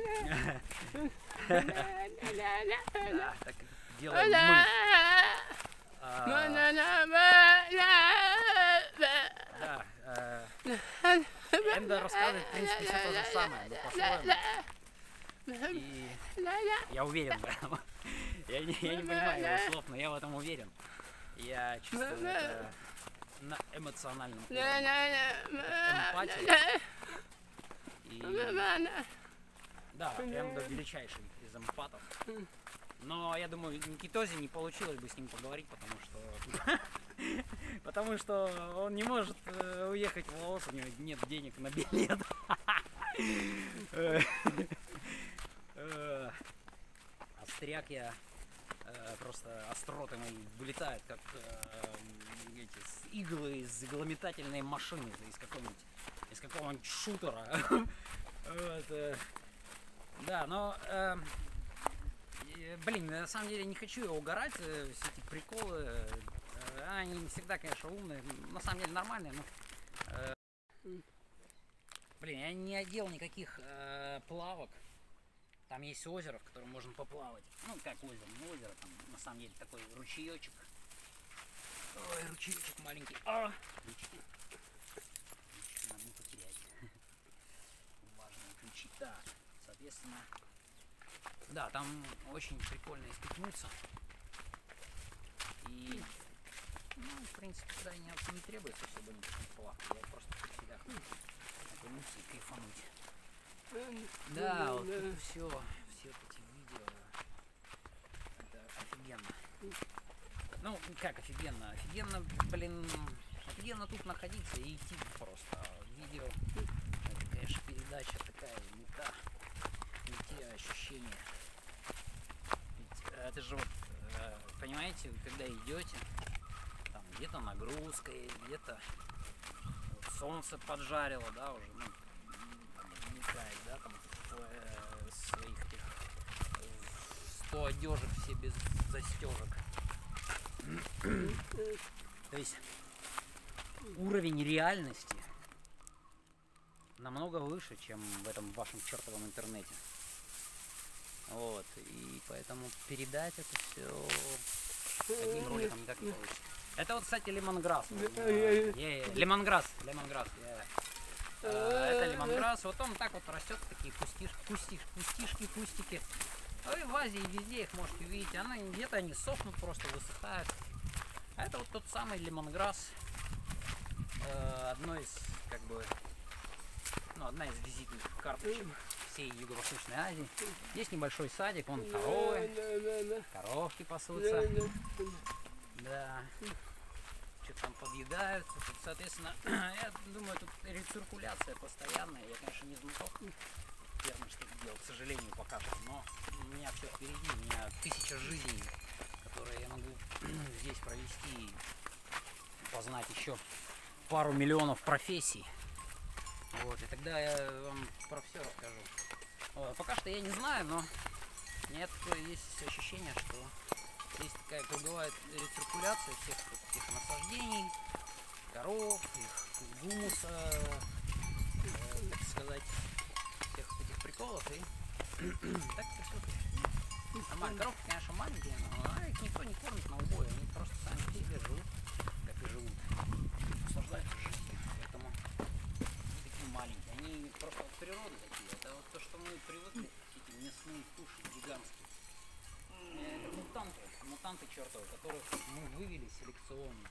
Да, так делаем мы. Энда рассказывает, в принципе, все то же самое, но по-своему. И я уверен в этом. Я не понимаю его слов, но я в этом уверен. Я чувствую это на эмоциональном уровне. Эмпатия. И... Да, Энда величайший из эмпатов. Но я думаю, Никитозе не получилось бы с ним поговорить, потому что он не может уехать в Лаос, у него нет денег на билет. Остряк я, просто остроты мои вылетают, как иглы из иглометательной машины, из какого-нибудь шутера. Да, но... Блин, на самом деле не хочу я угорать, все эти приколы, они не всегда, конечно, умные, на самом деле нормальные, но... Блин, я не одел никаких плавок, там есть озеро, в котором можно поплавать, ну как озеро, не озеро, там на самом деле такой ручеечек, ой, ручеечек маленький, ключи, надо не потерять, важно ключи, да, соответственно... Да, там очень прикольно испекнуться. И, ну, в принципе, туда не требуется особо никаких плавок. Я просто всегда окунуться и кайфануть. Да, вот это все эти видео, это офигенно. Ну, как офигенно? Офигенно, блин, офигенно тут находиться и идти просто. Видео, это, конечно, передача такая, не те ощущения. Это же вот, понимаете, когда идете, там где-то нагрузка есть, где-то вот солнце поджарило, да, уже, ну, вникает, да, там своих тех 100 одежек все без застежек. То есть уровень реальности намного выше, чем в этом вашем чертовом интернете. Вот, и поэтому передать это все одним роликом никак не получится. Это вот, кстати, лемонграсс. Лемонграсс. Это лемонграсс. Вот он так вот растет, такие кустишки. Вы в Азии везде их можете увидеть. Где-то они сохнут, просто высыхают. А это вот тот самый лемонграсс. одно из, как бы, ну, одна из визитных карточек всей Юго-Восточной Азии. Здесь небольшой садик, вон коровы, коровки пасутся. Да. Что-то там подъедают. Тут, соответственно, я думаю, тут рециркуляция постоянная. Я, конечно, не знаток фермерских дел, к сожалению, пока что. Но у меня все впереди. У меня 1000 жизней, которые я могу здесь провести. Познать еще пару миллионов профессий. Вот, и тогда я вам про все расскажу. Вот, пока что я не знаю, но у меня такое есть ощущение, что есть такая круговая рециркуляция всех этих насаждений, коров, их гумуса, так сказать, всех этих приколов. И так это все нормально. Коровки, конечно, маленькие, но их никто не кормит на убой, они просто сами по себе живут, как и живут, наслаждаются жизнью. Поэтому они такие маленькие, они просто от природы такие. Это вот то, что мы привыкли, эти мясные туши гигантские. Это мутанты чертовы, которых мы вывели селекционно.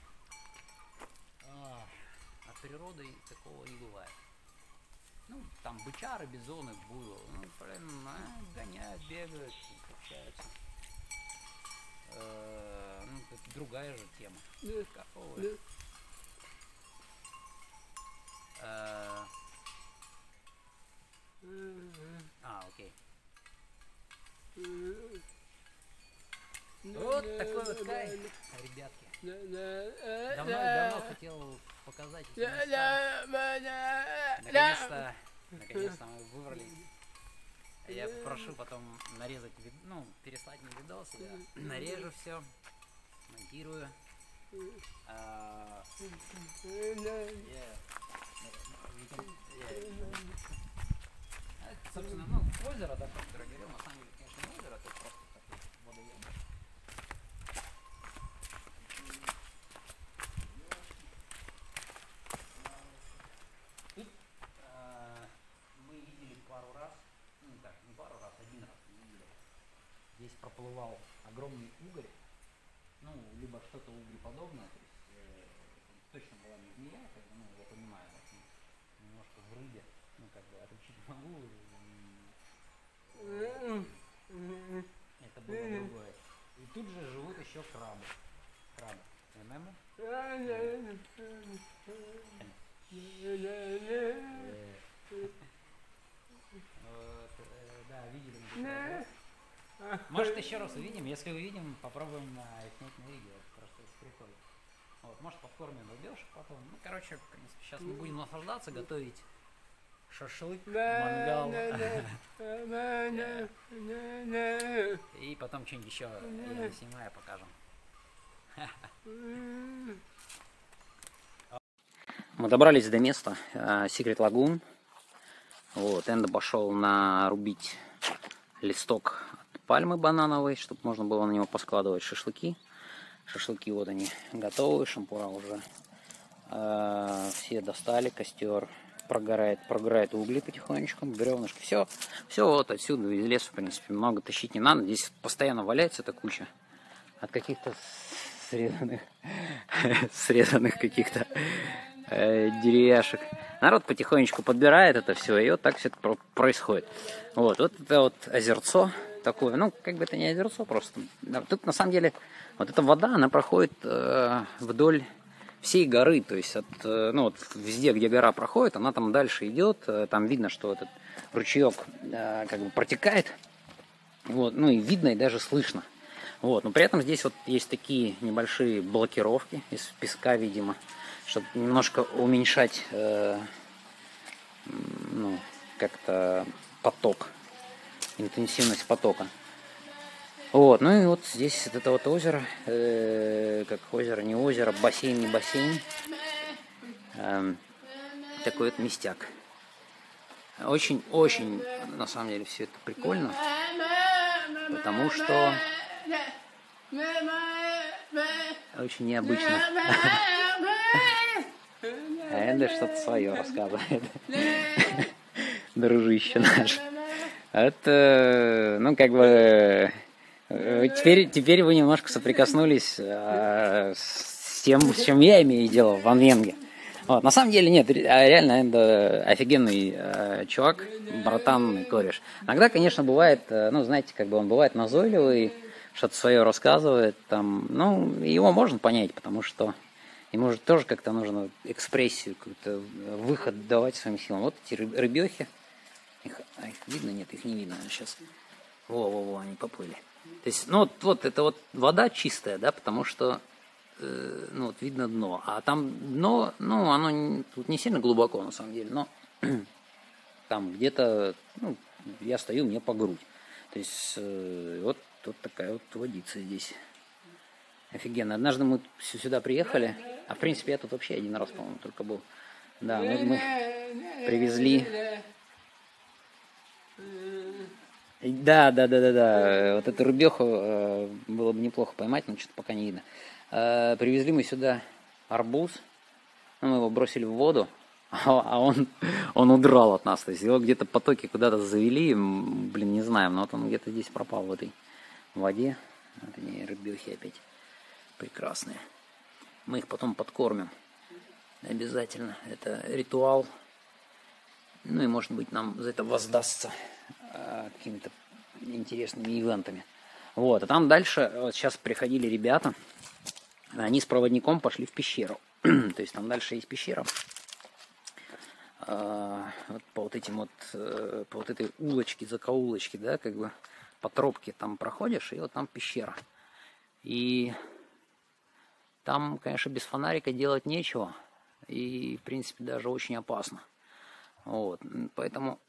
От природы такого не бывает. Ну, там бычары, бизоны, буйволы, ну, блин, гоняют, бегают, общаются. Ну, это другая же тема. Коровы. Окей. Вот такой вот кайф, ребятки. Давно хотел показать эти места. Наконец-то мы выбрались. Я попрошу потом нарезать, ну, переслать мне видосы. Я нарежу все, монтирую. Собственно, ну, озеро, да, про которое говорил, на самом деле, конечно, не озеро, это просто такой водоем. Тут мы видели пару раз, ну так, не пару раз, один раз мы видели. Здесь проплывал огромный угорь, ну, либо что-то угреподобное, то есть точно была не змея, как бы, ну, я понимаю, да, немножко в рыбе, ну, как бы, отличить могу. Это было другое. И тут же живут еще крабы. Remember? Да, видели мы. Может, еще раз увидим. Если увидим, попробуем снять на видео. Это просто прикольно. Вот, может, покормим рыбешек потом. Ну, короче, в принципе, сейчас мы будем наслаждаться, готовить шашлык, мангал. И потом что-нибудь еще я снимаю, покажем. Мы добрались до места Secret Lagoon. Вот, Энда пошел нарубить листок от пальмы банановой, чтобы можно было на него поскладывать шашлыки. Шашлыки вот они готовы, шампура уже все достали, костер прогорает угли потихонечку, бревнышки, все вот отсюда из леса, в принципе, много тащить не надо. Здесь постоянно валяется эта куча от каких-то срезанных каких-то деревяшек. Народ потихонечку подбирает это все, и вот так все это происходит. Вот это вот озерцо такое, ну, как бы это не озерцо просто. Тут на самом деле вот эта вода, она проходит вдоль всей горы, то есть ну, вот везде, где гора проходит, она там дальше идет, там видно, что этот ручеек как бы протекает, вот, ну и видно, и даже слышно. Вот, но при этом здесь вот есть такие небольшие блокировки из песка, видимо, чтобы немножко уменьшать, ну, как-то поток, интенсивность потока. Вот, ну и вот здесь вот это вот озеро, как озеро, не озеро, бассейн, не бассейн, такой вот местяк. Очень, на самом деле, все это прикольно, потому что очень необычно. Энда что-то свое рассказывает. Дружище наш. Это, ну, как бы... Теперь вы немножко соприкоснулись с тем, с чем я имею дело в Анвенге. Вот, на самом деле нет, реально это офигенный чувак, братан и кореш. Иногда, конечно, бывает, ну, знаете, как бы он бывает назойливый, что-то свое рассказывает, там, ну, его можно понять, потому что ему же тоже как-то нужно экспрессию, какой-то выход давать своим силам. Вот эти рыбехи, их видно? Нет, их не видно сейчас. Во-во-во, они поплыли. То есть, ну, вот это вот вода чистая, да, потому что ну, вот видно дно. А там дно, ну, оно тут не сильно глубоко, на самом деле, но там где-то, ну, я стою, мне по грудь. То есть, вот такая вот водица здесь. Офигенно. Однажды мы сюда приехали, а в принципе я тут вообще один раз, по-моему, только был. Да, мы привезли... Да. Вот эту рыбеху было бы неплохо поймать, но что-то пока не видно. Привезли мы сюда арбуз, мы его бросили в воду, а он удрал от нас. То есть его где-то потоки куда-то завели, блин, не знаем, но вот он где-то здесь пропал в этой воде. Вот они, рыбехи опять прекрасные. Мы их потом подкормим. Обязательно. Это ритуал. Ну и, может быть, нам за это воздастся какими-то интересными ивентами. Вот, а там дальше, вот сейчас приходили ребята, они с проводником пошли в пещеру. То есть там дальше есть пещера. Вот по вот этим вот, по вот этой улочке, закоулочке, да, как бы по тропке там проходишь, и вот там пещера. И там, конечно, без фонарика делать нечего. И, в принципе, даже очень опасно. Вот, поэтому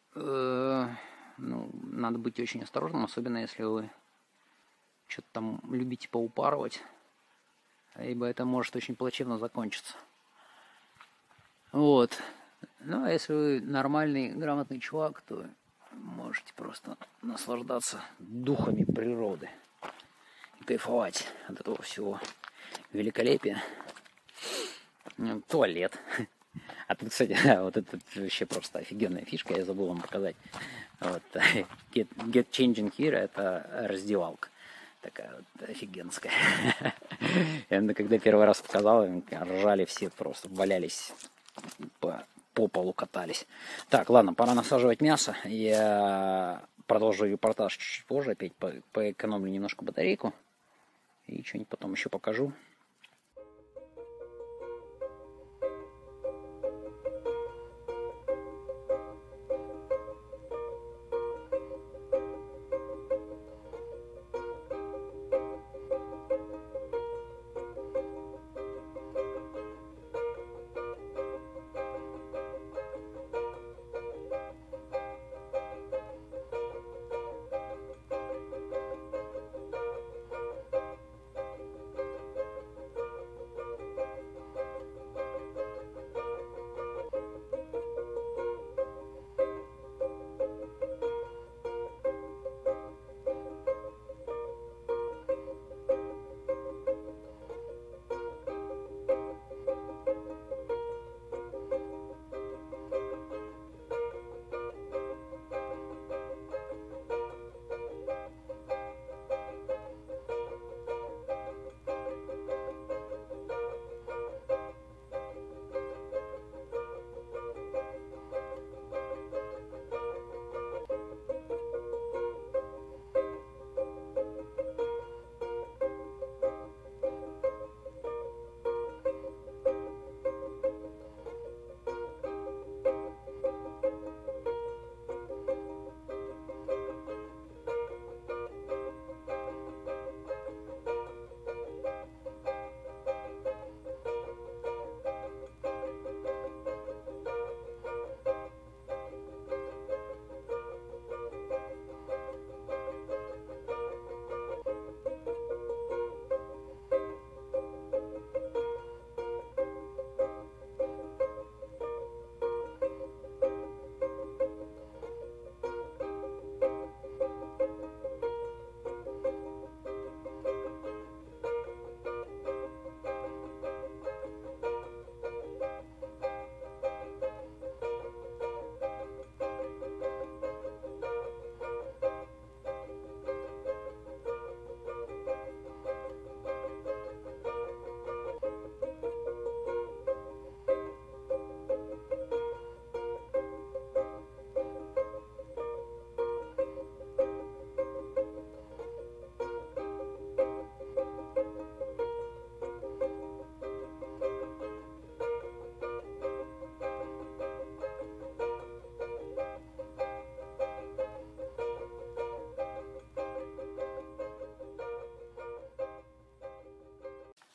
ну, надо быть очень осторожным, особенно если вы что-то там любите поупарывать, ибо это может очень плачевно закончиться. Вот. Ну, а если вы нормальный, грамотный чувак, то можете просто наслаждаться духами природы и кайфовать от этого всего великолепия. Туалет. А тут, кстати, вот это вообще просто офигенная фишка, я забыл вам показать. Вот, get changing here — это раздевалка. Такая вот офигенская. И когда первый раз показал, ржали все, просто валялись, по полу катались. Так, ладно, пора насаживать мясо. Я продолжу репортаж чуть позже, опять поэкономлю немножко батарейку. И что-нибудь потом еще покажу.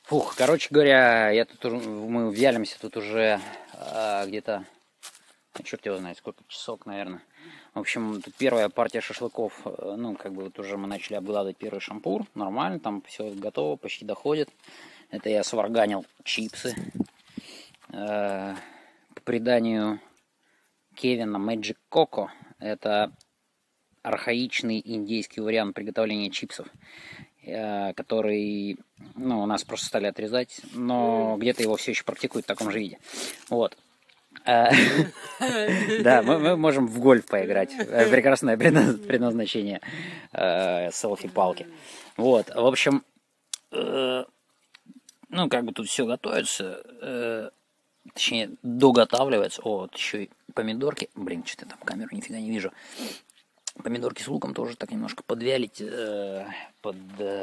Фух, короче говоря, мы вялимся тут уже где-то, черт его знает, сколько часов, наверное. В общем, тут первая партия шашлыков, ну, как бы вот уже мы начали обгладывать первый шампур, нормально, там все готово, почти доходит. Это я сварганил чипсы. По преданию Кевина Magic Coco, это архаичный индейский вариант приготовления чипсов, который, ну, у нас просто стали отрезать, но где-то его все еще практикуют в таком же виде. Вот. Да, мы можем в гольф поиграть. Прекрасное предназначение селфи-палки. Вот, в общем, ну, как бы тут все готовится, точнее, доготавливается. О, вот еще и помидорки. Блин, что-то там камеру нифига не вижу. Помидорки с луком тоже так немножко подвялить, как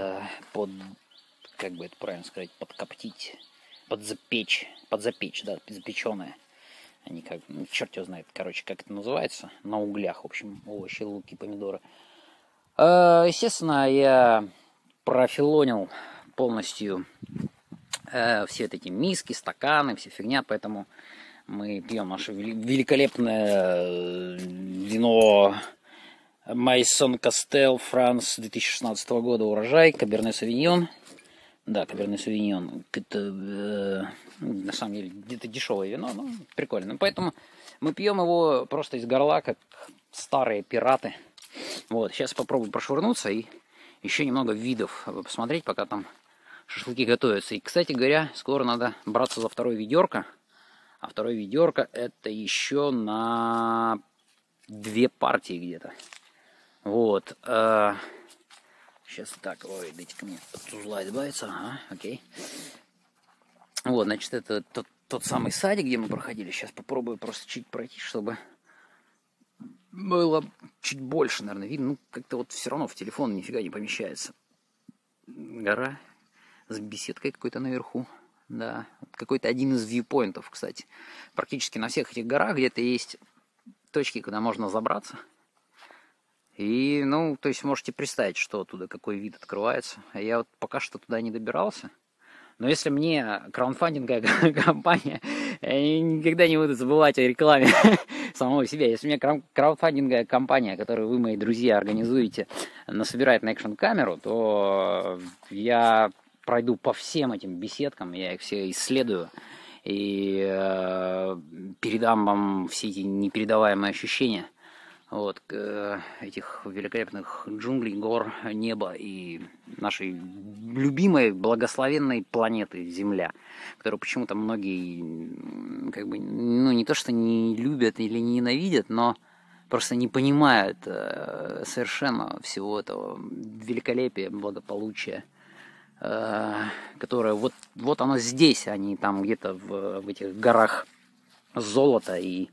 бы это правильно сказать, подкоптить, подзапечь, да, запеченные. Они как, ну, черт его знает, короче, как это называется, на углях, в общем, овощи, луки, помидоры. Естественно, я профилонил полностью все эти миски, стаканы, вся фигня, поэтому мы пьем наше великолепное вино Майсон Кастел, Франс, 2016 года урожай, Каберне Савиньон. Да, Каберне Савиньон. Это, на самом деле, где-то дешевое вино, но прикольно. Поэтому мы пьем его просто из горла, как старые пираты. Вот, сейчас попробую прошвырнуться и еще немного видов посмотреть, пока там шашлыки готовятся. И, кстати говоря, скоро надо браться за второе ведерко. А второе ведерко это еще на 2 партии где-то. Вот. Сейчас так, ой, дайте-ка мне от узла избавиться. Ага, окей. Вот, значит, это тот самый садик, где мы проходили. Сейчас попробую просто чуть пройти, чтобы было чуть больше, наверное, видно. Ну, как-то вот все равно в телефон нифига не помещается. Гора с беседкой какой-то наверху. Да, какой-то один из вьюпоинтов, кстати. Практически на всех этих горах где-то есть точки, куда можно забраться. И, ну, то есть можете представить, что оттуда, какой вид открывается. Я вот пока что туда не добирался. Но если мне краудфандинговая компания, я никогда не буду забывать о рекламе самого себя. Если мне краудфандинговая компания, которую вы, мои друзья, организуете, насобирает на экшн-камеру, то я пройду по всем этим беседкам, я их все исследую и передам вам все эти непередаваемые ощущения. Вот, этих великолепных джунглей, гор, неба и нашей любимой, благословенной планеты Земля, которую почему-то многие, как бы, ну, не то что не любят или не ненавидят, но просто не понимают совершенно всего этого великолепия, благополучия, которое вот оно здесь, а не там где-то в этих горах золота и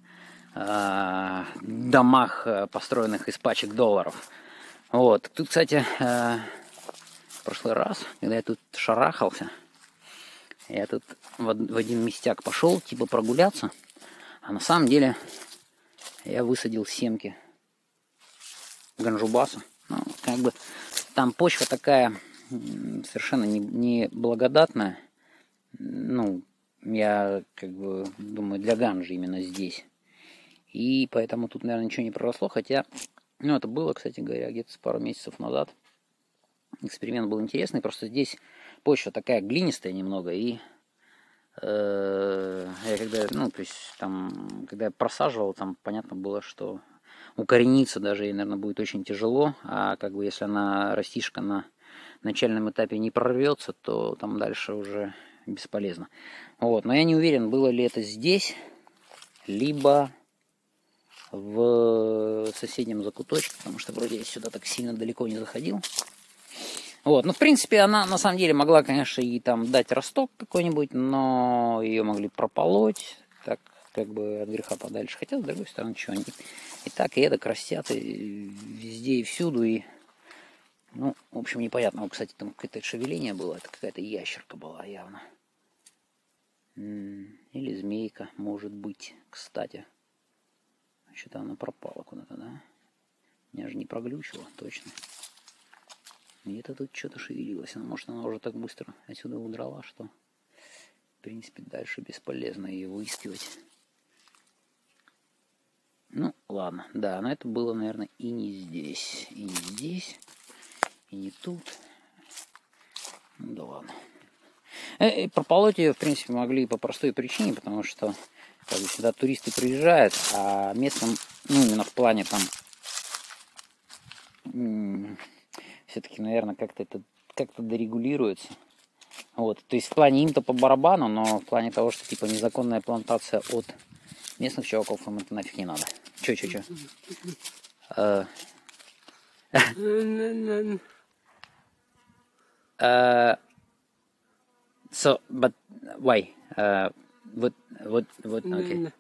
домах, построенных из пачек долларов. Вот. Тут, кстати, в прошлый раз, когда я тут шарахался, я тут в один местяк пошел, типа прогуляться, а на самом деле я высадил семки ганджубаса. Ну, как бы там почва такая совершенно не благодатная. Ну, я как бы думаю, для ганжи именно здесь. И поэтому тут, наверное, ничего не проросло, хотя, ну, это было, кстати говоря, где-то с пару месяцев назад. Эксперимент был интересный, просто здесь почва такая глинистая немного, и я когда, ну, то есть там, когда я просаживал, там понятно было, что укорениться даже ей, наверное, будет очень тяжело, а как бы если она растишка на начальном этапе не прорвется, то там дальше уже бесполезно. Вот, но я не уверен, было ли это здесь, либо в соседнем закуточке, потому что вроде я сюда так сильно далеко не заходил. Вот, ну, в принципе, она на самом деле могла, конечно, и там дать росток какой-нибудь, но ее могли прополоть, так как бы от греха подальше. Хотя, с другой стороны, что они и так, и эдак растят, и везде, и всюду, и, ну, в общем, непонятно. Кстати, там какое-то шевеление было, это какая-то ящерка была явно. Или змейка, может быть, кстати. Что-то она пропала куда-то, да? Меня же не проглючило, точно. Где-то тут что-то шевелилось. Может, она уже так быстро отсюда удрала, что, в принципе, дальше бесполезно ее выискивать. Ну, ладно. Да, но это было, наверное, и не здесь. И не здесь. И не тут. Ну, да ладно. Прополоть ее, в принципе, могли по простой причине, потому что как бы, сюда туристы приезжают, а местным, ну, именно в плане там, все-таки, наверное, как-то это как-то дорегулируется. Вот, то есть в плане им-то по барабану, но в плане того, что типа незаконная плантация от местных чуваков, им это нафиг не надо. Чё? So, but why? What, okay.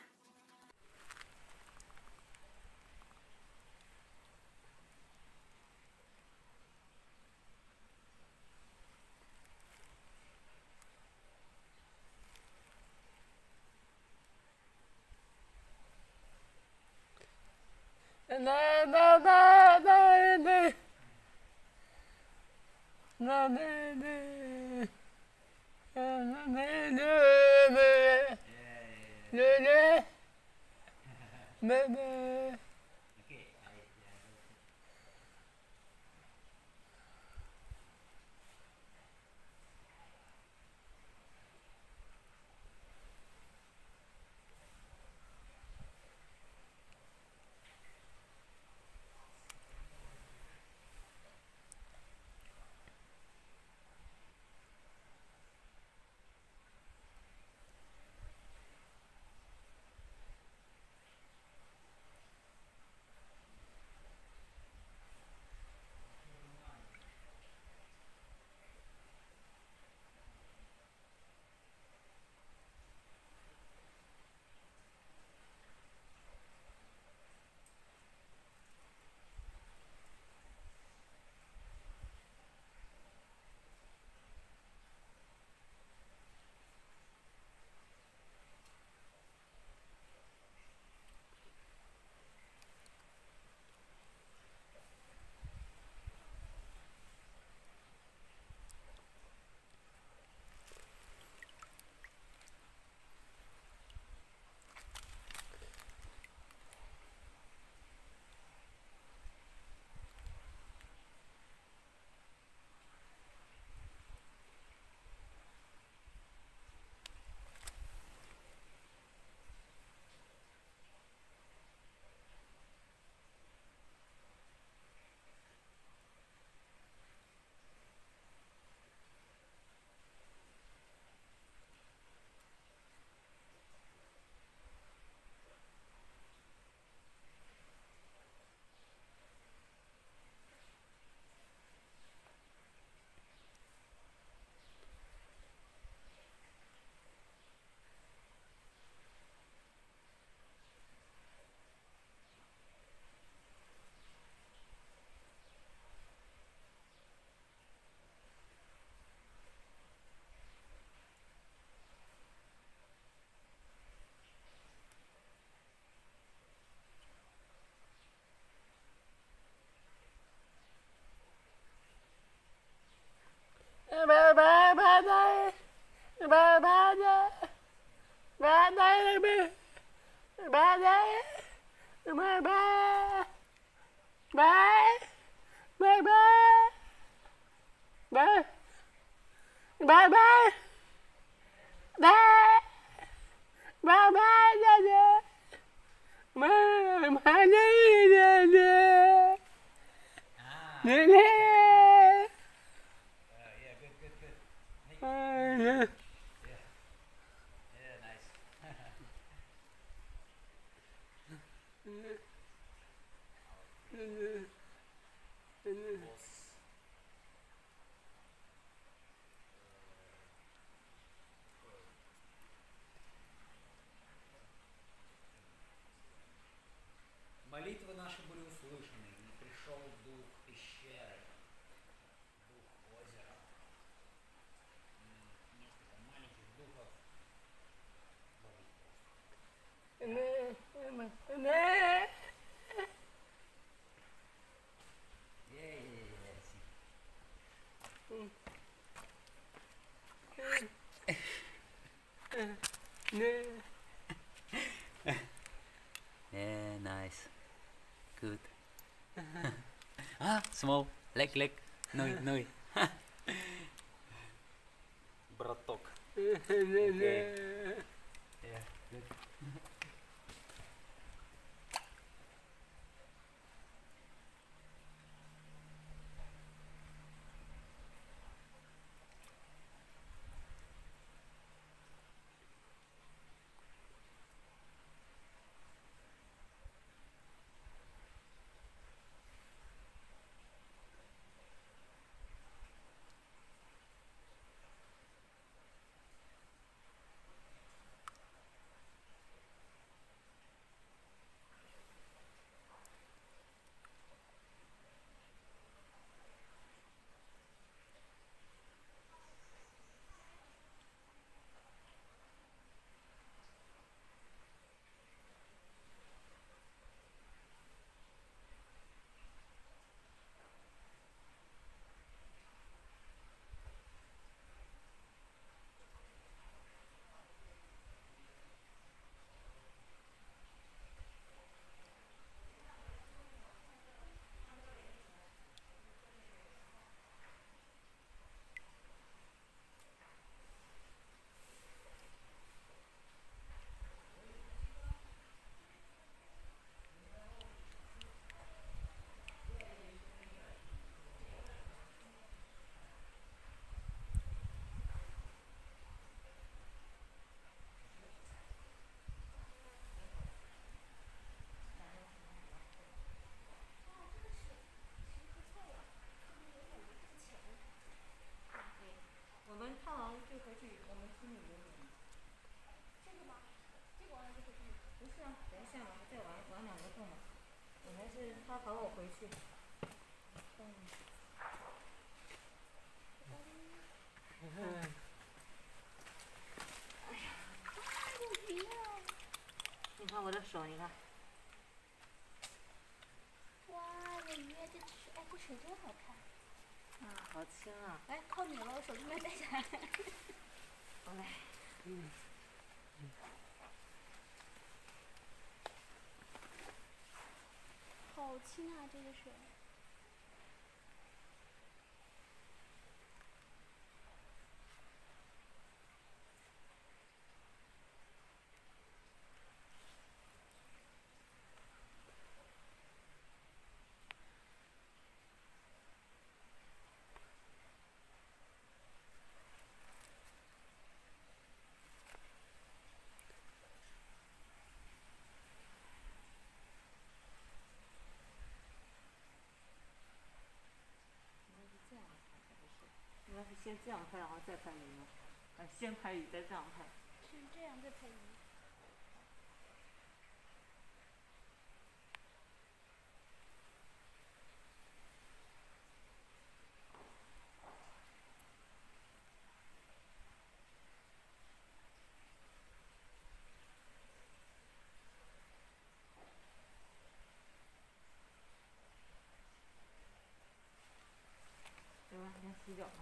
Молитвы наши были услышаны, и пришел дух пещеры, дух озера, несколько маленьких духов. Nice. Good. Small. Leg. Ной. Браток. Okay. Yeah, good. 我们看完就回去，我们心里有点。这个吗？这个完了就回去。不是啊，等一下嘛，再玩2个洞嘛。我还是他喊我回去。哎呀，有鱼啊！你看我的手，你看。 哇，有鱼！这水，哎，这水真好看。 好轻啊！ 哎，靠你了，我手机没带下来。 好嘞。 好轻啊，这个水。 应该是先这样拍，然后再拍鱼吗？先拍鱼，再这样拍。 是这样再拍鱼。 对吧？先洗脚吧。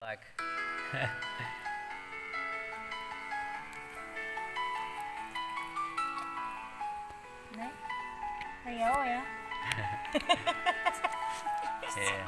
Like. 来，来咬我呀！ Yeah.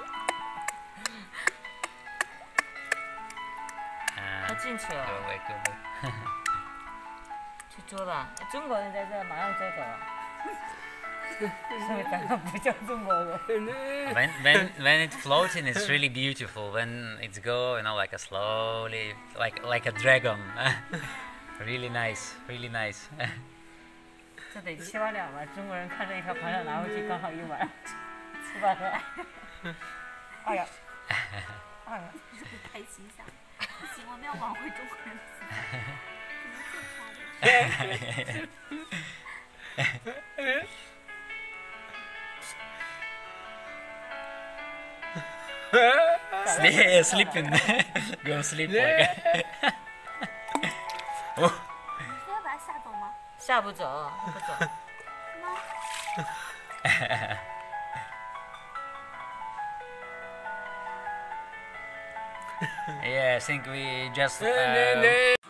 他进去了， Go away, go away. 去捉吧。中国人在这马上捉走了，所以咱们不叫中国人。 when it's floating, it's really beautiful. When it's go, like a slowly, like a dragon. Really nice, really nice. 这得7万两吧？中国人看这一条螃蟹拿回去刚好1碗，7万两。哎呀，哎呀， 是不太形象，不行，我们要挽回中国人的形象， Sleeping. Go sleep. Like. 你非要把它吓走吗？ 吓不走，不走。 吗？ Yeah, I think we just.